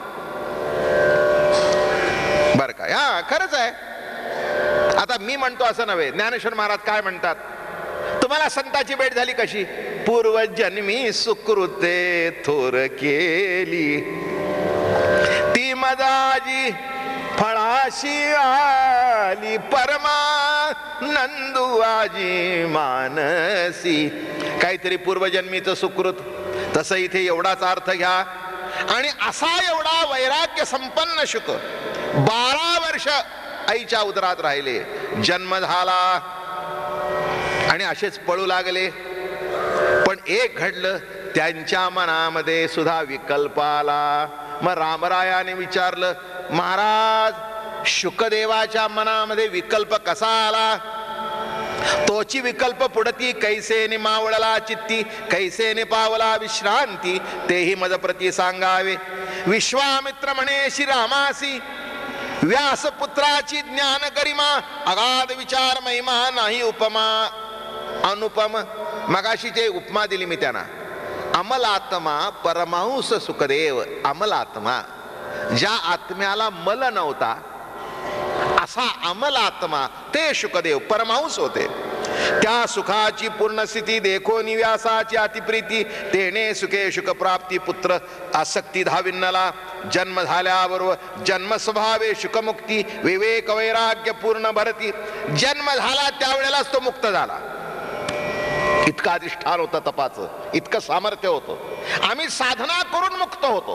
बर का. हा खरंच आहे. आता मी म्हणतो असं नव्हे, ज्ञानेश्वर महाराज काय म्हणतात, तुम्हाला संताची भेट झाली कशी? पूर्वजन्मी सुकृते थोर केली, ती मदाजी फळाशी आली, परमानंदू आजी मानसी. काहीतरी पूर्वजन्मीचं सुकृत, तसं इथे एवढाच अर्थ घ्या. आणि असा एवढा वैराग्य संपन्न शुक बारा वर्ष आईच्या उदरात राहिले, जन्म झाला आणि असेच पळू लागले. पण एक घडलं, त्यांच्या मनामध्ये सुद्धा विकल्प आला. मग रामरायाने विचारलं, महाराज शुकदेवाच्या मनामध्ये विकल्प कसा आला? तोची विकल्प पुढती कैसेने मावळला चित्ती, कैसेने पावला विश्रांती, तेही मज प्रती सांगावे. विश्वामित्र म्हणे श्रीरामासी, व्यासपुत्राची ज्ञान गरिमा, अगाध विचार महिमा नाही उपमा अनुपम. मगाशी जे उपमा दिली मी त्यांना, अमलात्मा परमांस सुखदेव. अमलात्मा, ज्या आत्म्याला मल नव्हता असा अमलात्मा ते शुकदेव परमांस होते. त्या सुखाची पूर्ण स्थिती देखो निव्यासाची अतिप्रीती, तेने सुखे शुक प्राप्ती पुत्र आसक्ती धाविन्नला. जन्म झाल्याबरोबर जन्म स्वभावे शुकमुक्ती, विवेक वैराग्य पूर्ण भरती. जन्म झाला त्यावेळेलाच तो मुक्त झाला. इतकं अधिष्ठान होतं तपाचं, इतकं सामर्थ्य होतं. आम्ही साधना करून मुक्त होतो,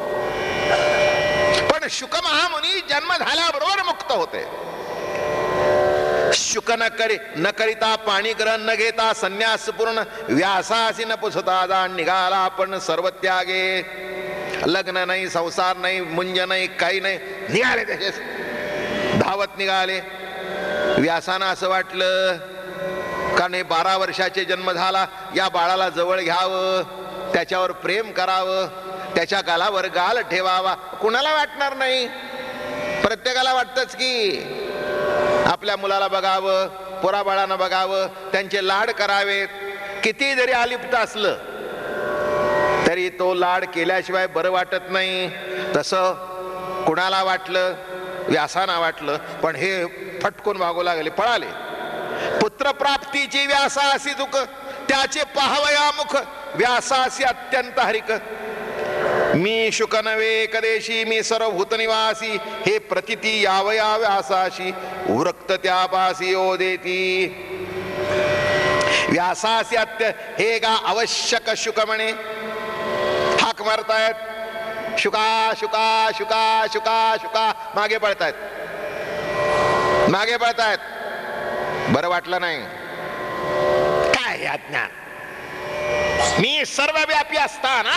पण शुक महामुनी जन्म झाल्याबरोबर मुक्त होते. शुक न करी न करिता पाणी ग्रहण न घेता संन्यास पूर्ण, व्यासासी न पुसता जाण निघाला आपण सर्व त्यागे. लग्न नाही, संसार नाही, मुंज नाही, काही नाही, निघाले तसेच धावत निघाले. व्यासानं असं वाटलं, कारण हे बारा वर्षाचे जन्म झाला, या बाळाला जवळ घ्यावं, त्याच्यावर प्रेम करावं, त्याच्या गालावर गाल ठेवावा. कुणाला वाटणार नाही? प्रत्येकाला वाटतंच की आपल्या मुलाला बघावं, पोराबाळांना बघावं, त्यांचे लाड करावेत. किती जरी अलिप्त असलं तरी तो लाड केल्याशिवाय बरं वाटत नाही. तसं कुणाला वाटलं, व्यासाना वाटलं, पण हे फटकून भागू लागले, पळाले. पुत्रप्राप्तीची व्यासासी दुःख, त्याचे पाहावया मुख, व्यासासी अत्यंत हरिक. मी शुक नवे कदेशी, मी सर्वभूत निवासी, हे प्रतिती यावया व्यासाशी, उरक्त त्यापासी ओ देती. व्यासासी अत्य हे गा आवश्यक शुक म्हणे. हाक मारतायत, शुका शुका शुका शुका शुका, मागे पळतायत, मागे पळतायत. बरं वाटलं नाही. काय अज्ञान, मी सर्वव्यापी असताना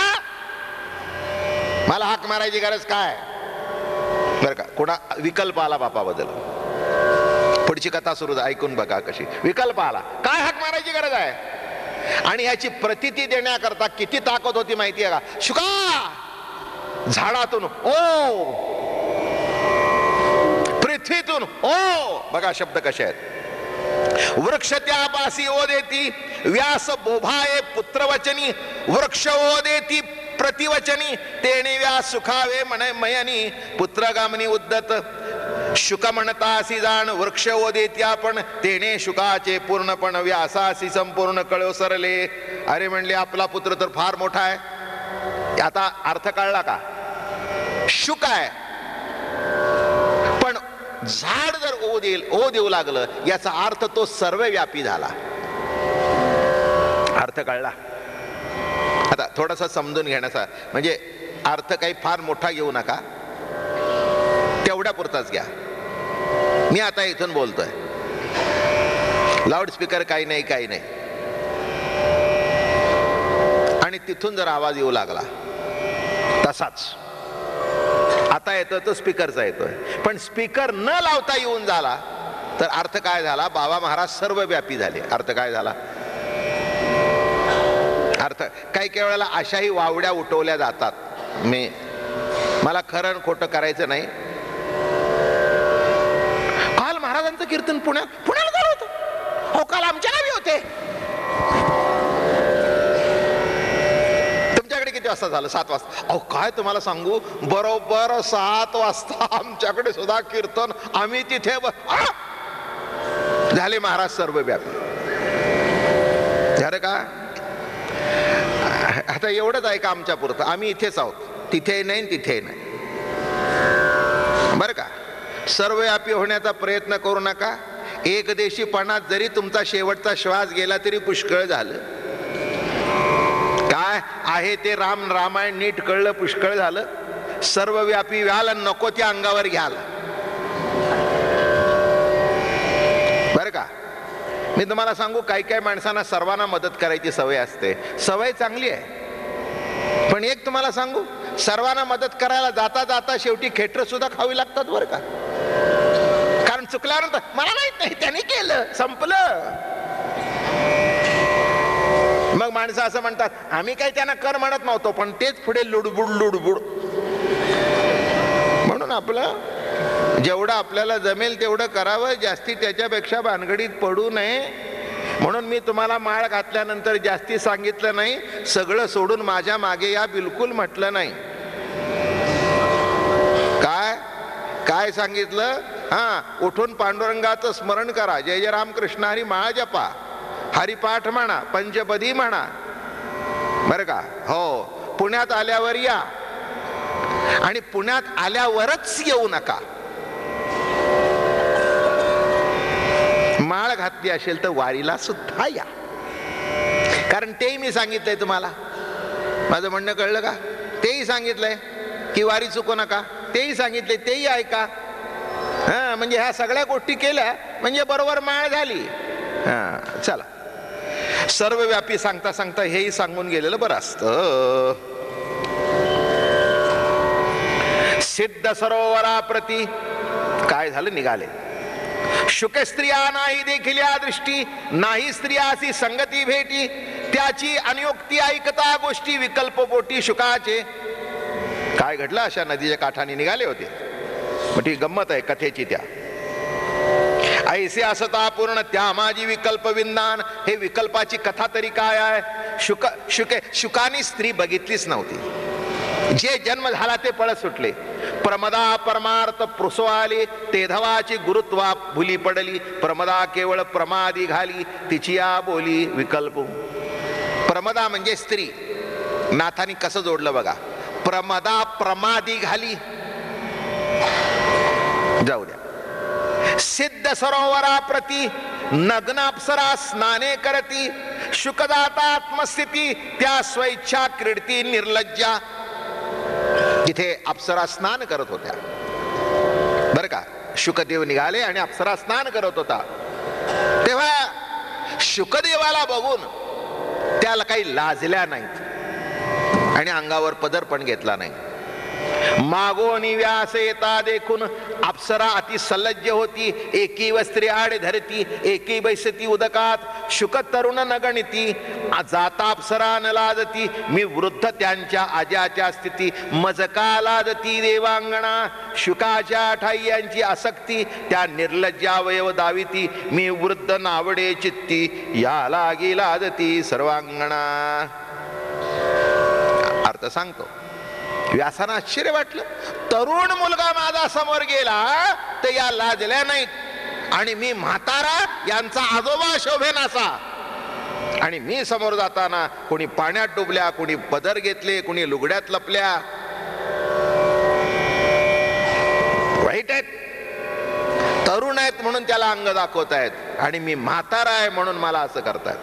मला हाक मारायची गरज काय? बरं का, कोणा विकल्प आला बापाबद्दल. पुढची कथा सुरू ऐकून बघा कशी. विकल्प आला, काय हाक मारायची गरज आहे? आणि याची प्रतिती देण्याकरता किती ताकद होती माहिती आहे का? शुका, झाडातून ओ, पृथ्वीतून ओ. बघा शब्द कसे आहेत. वृक्ष त्यापासी ओ देती, व्यास बोभाये पुत्रवचनी वृक्षवोदेती प्रतिवचनी तेणे व्यास सुखावे म्हणे मयनी पुत्रगामनी उद्दत शुक म्हणतासी जाण वृक्ष ओदेती आपण तेणे शुकाचे पूर्णपण व्यासासी संपूर्ण कळो सरले. अरे म्हणले आपला पुत्र तर फार मोठा आहे. आता अर्थ कळला का? शुक आहे पण झाड जर ओ देईल ओ देऊ लागलं याचा अर्थ तो सर्वव्यापी झाला. अर्थ कळला? आता थोडासा समजून घेण्याचा म्हणजे अर्थ काही फार मोठा घेऊ नका, तेवढ्या पुरताच घ्या. मी आता इथून बोलतोय, लाऊडस्पीकर काही नाही काही नाही, आणि तिथून जर आवाज येऊ लागला तसाच आता येतोय तो स्पीकरचा येतोय, पण स्पीकर न लावता येऊन झाला तर अर्थ काय झाला? बाबा महाराज सर्वव्यापी झाले. अर्थ काय झाला? अर्थ काही काही वेळेला अशाही वावड्या उठवल्या जातात. मी मला खरं खोटं करायचं नाही. काल महाराजांचं कीर्तन पुण्यात पुण्याला झालं होतं. हो काल आमच्या गावी होते. तुमच्याकडे किती वाजता झालं? सात वाजता. अहो काय तुम्हाला सांगू, बरोबर सात वाजता आमच्याकडे सुद्धा कीर्तन, आम्ही तिथे झाले. महाराज सर्वव्यापी झालं का? आता एवढंच आहे का आमच्या पुरतं? आम्ही इथेच आहोत, तिथे नाही तिथे नाही, बरं का? सर्वव्यापी होण्याचा प्रयत्न करू नका. एकदेशीपणात जरी तुमचा शेवटचा श्वास गेला तरी पुष्कळ झालं. काय आहे ते राम रामायण नीट कळलं, पुष्कळ झालं. सर्वव्यापी व्हाल आणि नको त्या अंगावर घ्याल, बरं का? मी तुम्हाला सांगू, काही काही माणसांना सर्वांना मदत करायची सवय असते. सवय चांगली आहे, पण एक तुम्हाला सांगू, सर्वांना मदत करायला जाता जाता शेवटी खेटर सुद्धा खावी लागतात बरं का? कारण चुकल्यानंतर मला माहित नाही त्यांनी केलं, संपलं. मग माणसं असं म्हणतात, आम्ही काही त्यांना कर म्हणत नव्हतो, पण तेच पुढे लुडबुड लुडबुड. म्हणून आपलं जेवढं आपल्याला जमेल तेवढं करावं, जास्ती त्याच्यापेक्षा भानगडीत पडू नये. म्हणून मी तुम्हाला माळ घातल्यानंतर जास्ती सांगितलं नाही, सगळं सोडून माझ्या मागे या बिलकुल म्हटलं नाही. काय काय सांगितलं? हा, उठून पांडुरंगाचं स्मरण करा, जय जय रामकृष्ण हरी माळ जपा, हरिपाठ म्हणा, पंचपदी म्हणा, बरं का? हो, पुण्यात आल्यावर या, आणि पुण्यात आल्यावरच येऊ नका. माळ घातली असेल तर वारीला सुद्धा या, कारण तेही मी सांगितलंय तुम्हाला. माझं म्हणणं कळलं का? तेही सांगितलंय की वारी चुकू नका, तेही सांगितलंय, तेही ऐका. हा, म्हणजे ह्या सगळ्या गोष्टी केल्या म्हणजे बरोबर माळ झाली. हा, चला. सर्वव्यापी सांगता सांगता हेही सांगून गेलेलं बरं असतं. सिद्ध सरोवराप्रती काय झालं? निघाले. शुक स्त्रिया नाही देखील या दृष्टी, नाही स्त्रियासी संगती भेटी, त्याची अनुयुक्ती ऐकता गोष्टी विकल्प पोटी शुकाचे. काय घडलं? अशा नदीच्या काठाने निघाले होते. मोठी गंमत आहे कथेची. त्या ऐसे असता पूर्ण त्या माझी विकल्प विंदान. हे विकल्पाची कथा तरी काय आहे? शुक शुके शुकानी स्त्री बघितलीच नव्हती. जे जन्म झाला ते पळत सुटले. प्रमदा परमार्थ प्रुसो आले, तेधवाची गुरुत्वा भुली पडली. प्रमदा केवळ प्रमादी घाली, तिची या बोली विकल्प. प्रमदा म्हणजे स्त्री. नाथानी कसं जोडलं बघा. प्रमदा प्रमादी घाली. जाऊ द्या. सिद्ध सरोवराप्रती नग्न अप्सरा स्नाने करती. शुकदाता आत्मस्थिती त्या स्वेच्छा क्रीडती निर्लज्जा. तिथे अप्सरा स्नान करत होत्या बर का. शुकदेव निघाले आणि अप्सरा स्नान करत होता. तेव्हा शुकदेवाला बघून त्याला काही लाजल्या नाहीत आणि अंगावर पदर पण घेतला नाही. मागोनी व्यास येता देखून अप्सरा अति सल्लज्ज होती. एकी वस्त्री आड धरती एकी बैसती उदकात शुक तरुण न गणिती. जाता अप्सरा न लाजती मी वृद्ध त्यांच्या आज्याच्या स्थिती. मजका लाजती देवांगणा शुकाच्या ठाई यांची आसक्ती. त्या निर्लज्जावयव दाविती मी वृद्ध नावडे चित्ती. या लागी लाजती सर्वांगणा. अर्थ सांगतो. व्यासांना आश्चर्य वाटलं. तरुण मुलगा माझा समोर गेला तर या लाजल्या नाहीत आणि मी म्हातारा यांचा आजोबा शोभेनासा. आणि मी समोर जाताना कोणी पाण्यात डुबल्या, कोणी पदर घेतले, कोणी लुगड्यात लपल्या. वाईट आहेत. तरुण आहेत म्हणून त्याला अंग दाखवतायत आणि मी म्हातारा आहे म्हणून मला असं करतायत.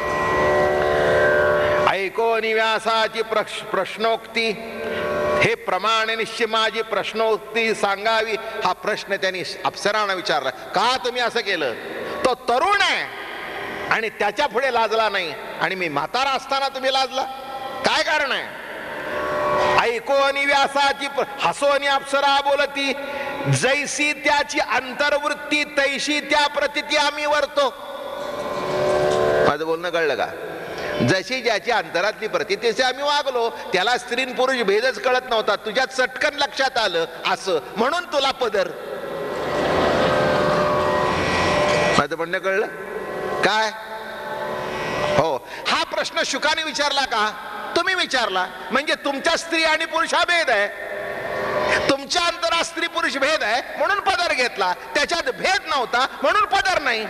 ऐकोनी व्यासाची प्रश्नोक्ती. हे प्रमाण निश्चय माझी प्रश्नोक्ती सांगावी. हा प्रश्न त्यांनी अप्सरांना विचारला. का तुम्ही असं केलं? तो तरुण आहे आणि त्याच्या पुढे लाजला नाही आणि मी म्हातारा असताना तुम्ही लाजला. काय कारण आहे? ऐकोनी व्यासाची हसोनी अप्सरा बोलती. जैसी त्याची अंतर्वृत्ती तैशी त्या प्रतीती आम्ही वर्तो. माझं बोलणं कळलं का? जशी ज्याची अंतरातली प्रतीतीचे आम्ही वागलो. त्याला स्त्री पुरुष भेदच कळत नव्हता. तुझ्या चटकन लक्षात आलं असं म्हणून तुला पदर. माझं म्हणणं कळलं काय? हो. हा प्रश्न शुकाने विचारला का? तुम्ही विचारला. म्हणजे तुमच्या स्त्री आणि पुरुष हा भेद आहे. तुमच्या अंतरात स्त्री पुरुष भेद आहे म्हणून पदर घेतला. त्याच्यात भेद नव्हता म्हणून पदर नाही.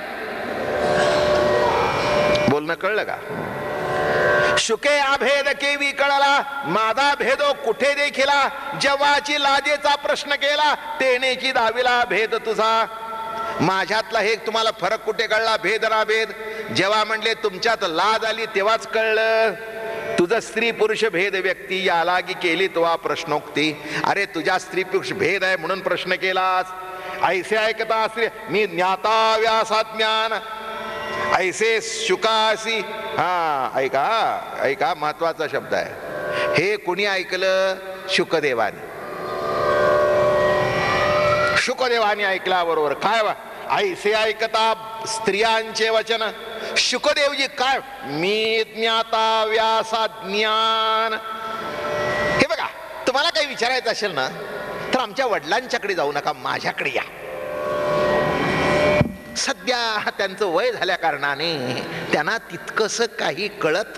बोलणं कळलं का? शुके अभेद केवी कळला माझा भेदो कुठे देखिला. जेव्हाची लाजेचा प्रश्न केला तेनेची दाविला भेद तुझा. माझ्यातला हे तुम्हाला फरक कुठे कळला? भेद ना भेद. जेव्हा म्हणले तुमच्यात लाज आली तेव्हाच कळलं. तुझं स्त्री पुरुष भेद व्यक्ती याला की केली तुवा प्रश्नोक्ती. अरे तुझ्या स्त्री पुरुष भेद आहे म्हणून प्रश्न केलास. ऐसे ऐकता स्त्री मी ज्ञाता व्यासा ज्ञान ऐसे शुकासी. हा ऐका ऐका महत्वाचा शब्द आहे. हे कुणी ऐकलं? शुकदेवाने. शुकदेवाने ऐकला बरोबर. काय वा ऐसे ऐकता स्त्रियांचे वचन. शुकदेवजी काय मी ज्ञाता व्यासा ज्ञान. हे बघा तुम्हाला काही विचारायचं असेल ना तर आमच्या वडिलांच्याकडे जाऊ नका, माझ्याकडे या. सध्या त्यांचं वय झाल्या कारणाने त्यांना तितकस काही कळत.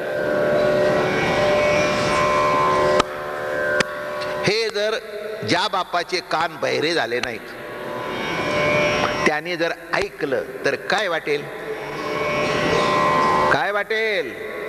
हे जर ज्या बापाचे कान बहिरे झाले नाहीत त्याने जर ऐकलं तर काय वाटेल? काय वाटेल?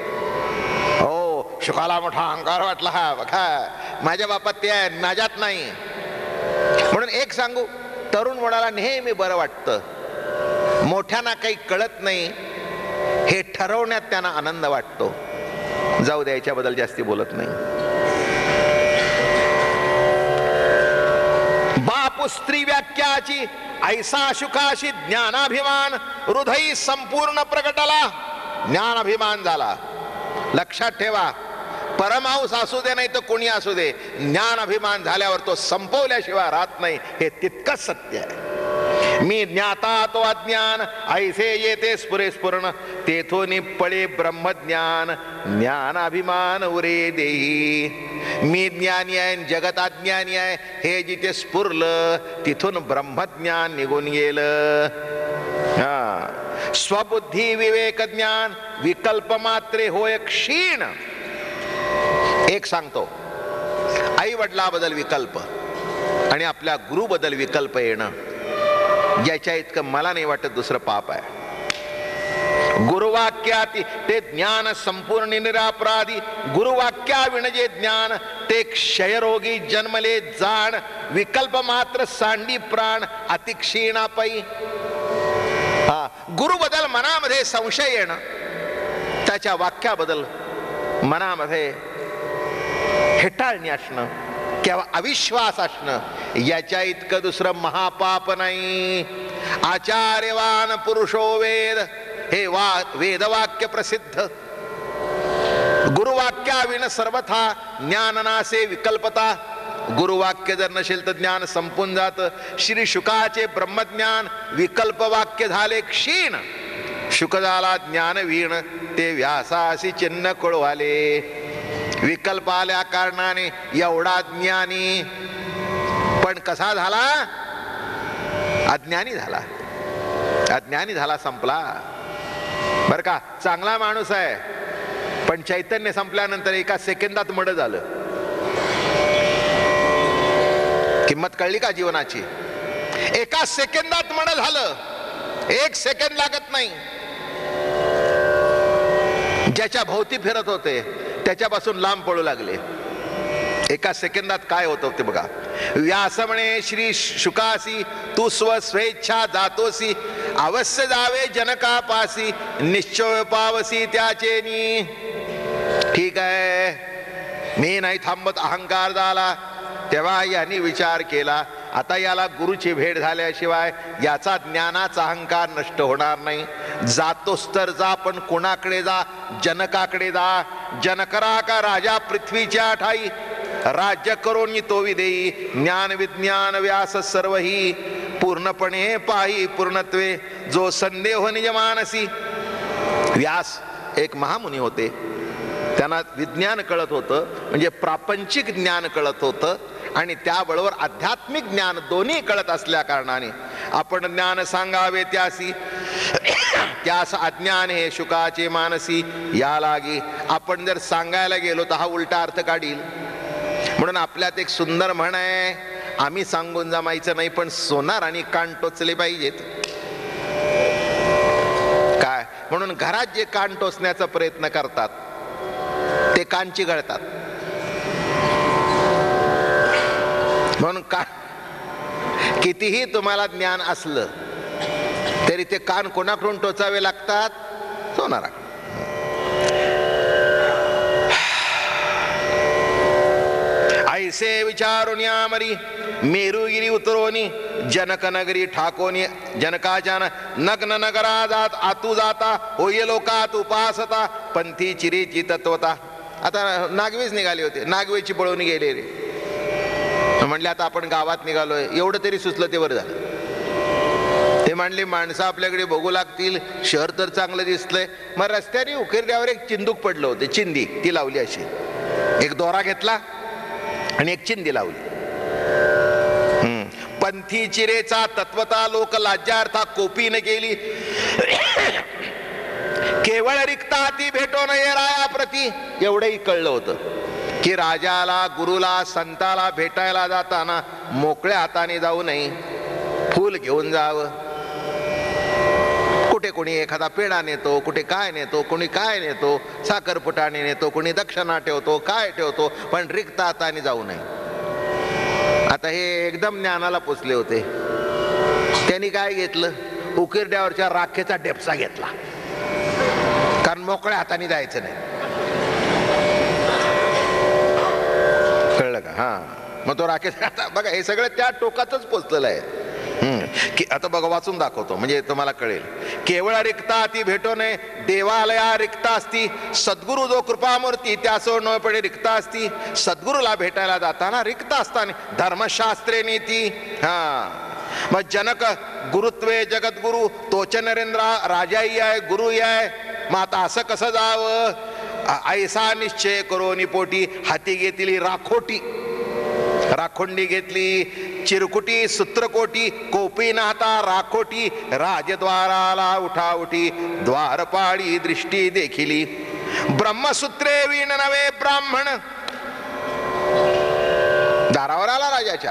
हो शुकाला मोठा अहंकार वाटला. हा बघा माझ्या बापात ते आहे माझ्यात नाही. म्हणून एक सांगू, तरुण मुलाला नेहमी बरं वाटतं. मोठ्यांना काही कळत नाही हे ठरवण्यात त्यांना आनंद वाटतो. जाऊ द्यायच्या बद्दल जास्ती बोलत नाही. बाप स्त्री व्याख्याची ऐसा शुकाशी ज्ञानाभिमान हृदय संपूर्ण प्रगटला. ज्ञानाभिमान झाला. लक्षात ठेवा, परमांस असू दे नाही तर कोणी असू दे, ज्ञान अभिमान झाल्यावर तो संपवल्याशिवाय राहत नाही. हे तितकंच सत्य आहे. मी ज्ञाता तो अज्ञान ऐसे येते स्फुरे स्फुरण तेथून पळे ब्रह्मज्ञान ज्ञान अभिमान उरे देई. मी ज्ञानी आहे जगत अज्ञानी आहे हे जिथे स्फुरलं तिथून ब्रह्मज्ञान निघून गेलं. हा स्वबुद्धी विवेक ज्ञान विकल्प मात्रे होय क्षीण. एक सांगतो, आई वडिलाबद्दल विकल्प आणि आपल्या गुरु बद्दल विकल्प येणं ज्याच्या इतकं मला नाही वाटत दुसरं पाप आहे. गुरुवाक्याती ते ज्ञान संपूर्ण निरापराधी. गुरुवाक्या विणजे ज्ञान ते क्षयरोगी जन्मले जाण विकल्प मात्र सांडी प्राण अतिक्षीणा पै. हा गुरु बदल मनामध्ये संशय येणं, त्याच्या वाक्याबद्दल मनामध्ये हेटाळणी असणं किंवा अविश्वास असणं याच्या इतकं दुसरं महापाप नाही. आचार्यवान पुरुषो वेद हे वा वेदवाक्य प्रसिद्ध. गुरुवाक्याविण सर्वथा ज्ञाननासे विकल्पता. गुरुवाक्य जर नसेल तर ज्ञान संपून जातं. श्री शुकाचे ब्रह्मज्ञान विकल्प वाक्य झाले क्षीण. शुक झाला ज्ञानवीण, ते व्यासासी चिन्ह कळवाले. विकल्प आल्या कारणाने एवढा ज्ञानी, पण कसा झाला? अज्ञानी झाला. अज्ञानी झाला, संपला. बर का, चांगला माणूस आहे, पण चैतन्य संपल्यानंतर एका सेकंदात मड झालं. किंमत कळली का जीवनाची? एका सेकंदात मड झालं. एक सेकंद लागत नाही. ज्याच्या भोवती फिरत होते त्याच्यापासून लांब पळू लागले. एका सेकंदात काय होतं ते बघा. व्यास म्हणे श्री शुकासी, तू स्व स्वेच्छा जातोसी, अवश्य जावे जनकापासी, निश्चय पावसी त्याचेनी. ठीक आहे, मी नाही थांबत. अहंकार झाला. तेव्हा यांनी विचार केला, आता याला गुरुची भेट झाल्याशिवाय याचा ज्ञानाचा अहंकार नष्ट होणार नाही. जातोस तर जा, पण कोणाकडे जा? जनकाकडे जा. जनकरा का राजा पृथ्वीच्या ठाई, राज्य करोनी तो विदेई. ज्ञान विज्ञान व्यास सर्वही, पूर्णपणे पाही पूर्णत्वे. जो संदेह निज मानसी. व्यास एक महामुनी होते. त्यांना विज्ञान कळत होतं, म्हणजे प्रापंचिक ज्ञान कळत होतं आणि त्याबरोबर आध्यात्मिक ज्ञान दोन्ही कळत असल्या कारणाने आपण ज्ञान सांगावे त्यासी. त्यास अज्ञान हे शुकाचे मानसी. या लागी आपण जर सांगायला गेलो तर हा उलटा अर्थ काढील. म्हणून आपल्यात एक सुंदर म्हण आहे, आम्ही सांगून जमायचं नाही, पण सोनार आणि कान टोचले पाहिजेत. काय म्हणून घरात जे कान टोचण्याचा प्रयत्न करतात ते कान चिघळतात. म्हणून का कितीही तुम्हाला ज्ञान असलं तरी ते कान कोणाकडून टोचावे लागतात? सोनारा. ऐसे विचारून यामरी, मेरुगिरी उतरोनी, जनक नगरी ठाकोनी. जनकाच्या नग्न नगरा जात आतू जाता, होय लोकात उपासता, पंथी चिरीची तत्वता. आता नागवेच निघाले होते, नागवेची पळून गेले रे. म्हणले आता आपण गावात निघालोय, एवढं तरी सुचलं ते बरं झालं. ते म्हणले माणसं आपल्याकडे बघू लागतील, शहर तर चांगलं दिसलंय. मग रस्त्याने उकिरड्यावर एक चिंदूक पडलं होते, चिंदी ती लावली अशी. एक दोरा घेतला आणि एक चिंदी लावली. हम्म पंथी चिरेचा तत्वता लोक लाज्यार्था कोपी न केली. केवळ रिक्ता ती भेटो नये राया प्रती. एवढंही कळलं होतं की राजाला, गुरुला, संताला भेटायला जाताना मोकळ्या हाताने जाऊ नये, फूल घेऊन जावं. कुठे कोणी एखादा पेढा नेतो, कुठे काय नेतो, कोणी काय नेतो, साखरपुटाने नेतो, कोणी दक्षिणा ठेवतो, काय ठेवतो, पण रिक्त हाताने जाऊ नये. आता हे एकदम ज्ञानाला पोचले होते. त्यांनी काय घेतलं? उकिरड्यावरच्या राखेचा डेपसा घेतला, कारण मोकळ्या हाताने जायचं नाही. कळलं का? हा, मग तो राखेचा. आता बघा हे सगळं त्या टोकातच पोचलेलं आहे. हम्म आता बघा वाचून दाखवतो म्हणजे तुम्हाला कळेल. केवळ रिक्ता ती भेटो नये, देवालया रिक्ता असती. सद्गुरु जो कृपामूर्ती त्यासो न पडे रिक्ता असती. सद्गुरूला भेटायला जाताना रिक्त असताना धर्मशास्त्रे नीती. हा, मग जनक गुरुत्वे जगद्गुरु, तोच नरेंद्र राजाही आहे, गुरुही आहे. मग आता असं कसं जावं? ऐसा निश्चय करो निपोटी. हाती घेतली राखोटी, राखोंडी घेतली, चिरकुटी सूत्रकोटी, कोपी नाहता राखोटी. राजद्वाराला उठाउठी, द्वारपाळी दृष्टी देखिली. ब्रह्मसूत्रे विण नवे ब्राह्मण. दारावर आला राजाच्या.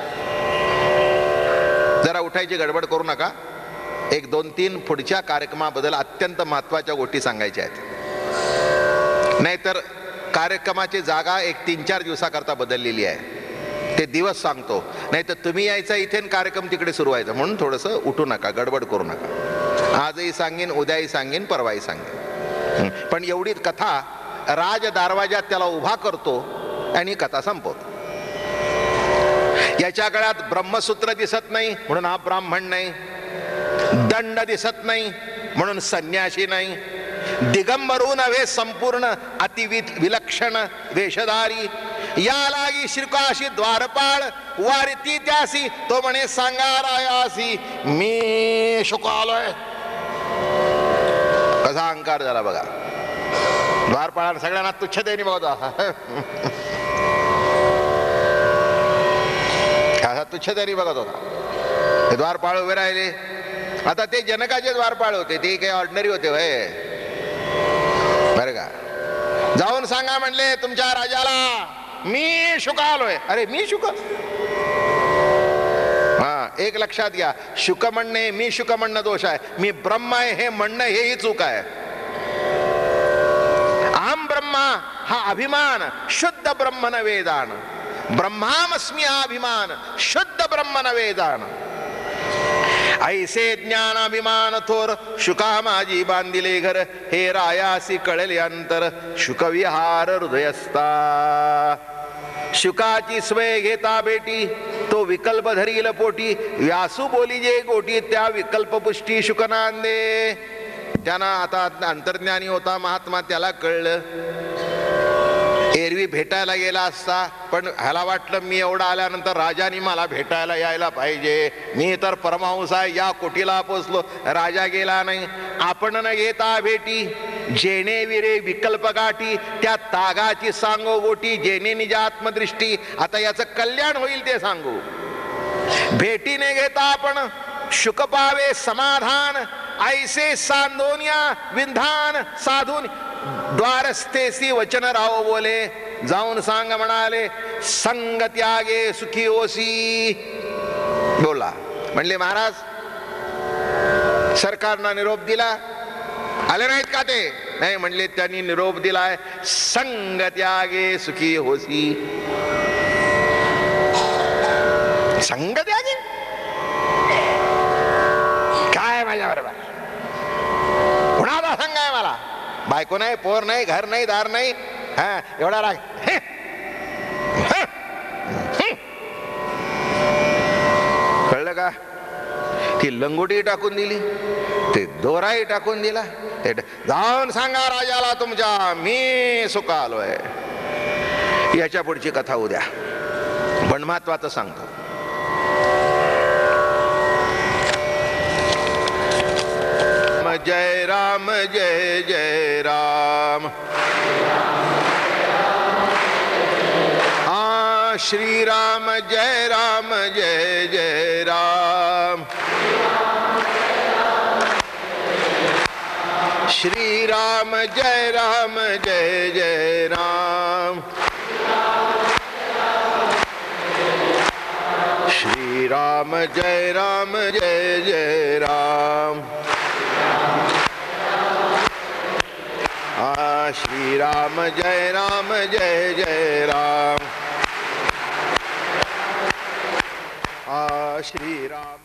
जरा उठायची गडबड करू नका. एक दोन तीन पुढच्या कार्यक्रमाबद्दल अत्यंत महत्वाच्या गोष्टी सांगायच्या आहेत. नाहीतर कार्यक्रमाची जागा एक तीन चार दिवसाकरता बदललेली आहे. ते दिवस सांगतो, नाही तर तुम्ही यायचा इथे कार्यक्रम तिकडे सुरू व्हायचा. म्हणून थोडंसं उठू नका, गडबड करू नका. आजही सांगेन, उद्याही सांगेन, परवाही सांगेन. पण एवढी कथा राज दरवाजात त्याला उभा करतो आणि कथा संपवतो. याच्या गळ्यात ब्रह्मसूत्र दिसत नाही म्हणून हा ब्राह्मण नाही. दंड दिसत नाही म्हणून संन्यासी नाही. दिगंबरू नव्हे संपूर्ण अति विलक्षण वेशधारी, या लागी श्रीकाशी द्वारपाळ वारती त्यासी, तो म्हणे सांगा रायासी मी शुक आलोय. कसा अहंकार झाला बघा. द्वारपाळानं सगळ्यांना तुच्छतेने बघतो, असा तुच्छतेने बघत होता. हे द्वारपाळ उभे राहिले. आता ते जनकाचे द्वारपाळ होते, ते काही ऑर्डिनरी होते वय बरं का. जाऊन सांगा म्हणले तुमच्या राजाला मी शुक आलोय. अरे मी शुक, हा एक लक्षात घ्या, शुक म्हणणे मी शुक म्हणणं दोष आहे. मी ब्रह्म आहे हे म्हणणं हेही चूक आहे. अहम ब्रह्मा हा अभिमान शुद्ध ब्रह्म न वेदान. ब्रह्मामस्मी हा अभिमान शुद्ध ब्रह्म न वेदान. ऐसे ज्ञान अभिमान थोर शुका माझी बांधिले घर, हे रायासी कळले अंतर शुकविहार हृदयस्ता. शुकाची स्वय घेता बेटी, तो विकल्प धरील पोटी. व्यासू बोली जे गोटी, त्या विकल्प पुष्टी शुकनांदे. त्यांना आता अंतर्ज्ञानी होता महात्मा, त्याला कळलं. एरवी भेटायला गेला असता, पण ह्याला वाटलं मी एवढा आल्यानंतर राजानी मला भेटायला यायला पाहिजे. मी तर परमहंस आहे, या कोटीला पोचलो. राजा गेला नाही. आपण न घेता भेटी, जेणे विरे विकल्प गाठी. त्या तागाची सांगो गोटी, जेणे निज आत्मदृष्टी. आता याचं कल्याण होईल ते सांगू. भेटीने घेता आपण शुक पावे समाधान. ऐसे सांदोनिया विंधान साधून, द्वारस्थेसी वचन राव बोले. जाऊन सांग म्हणाले संग त्यागे सुखी ओसी. बोला म्हणले महाराज सरकारनं निरोप दिला. आले नाहीत का ते? नाही म्हणले त्यांनी निरोप दिलाय. संग त्यागे सुखी होसी. संग त्यागे काय माझ्या बरोबर? कुणाचा संग आहे मला? बायको नाही, पोर नाही, घर नाही, दार नाही, हा एवढा राग. कळलं का? ती लंगोटी टाकून दिली, ते दोराही टाकून दिला. जाऊन सांगा राजाला तुमच्या मी सुख आलोय. याच्या पुढची कथा उद्या, पण महत्वाचं सांगतो. जय राम जय जय राम. हा श्री राम जय राम जय जय राम. श्री राम जय राम जय जय राम. श्री राम जय राम जय जय राम. श्री राम जय राम जय जय राम. आ श्री राम.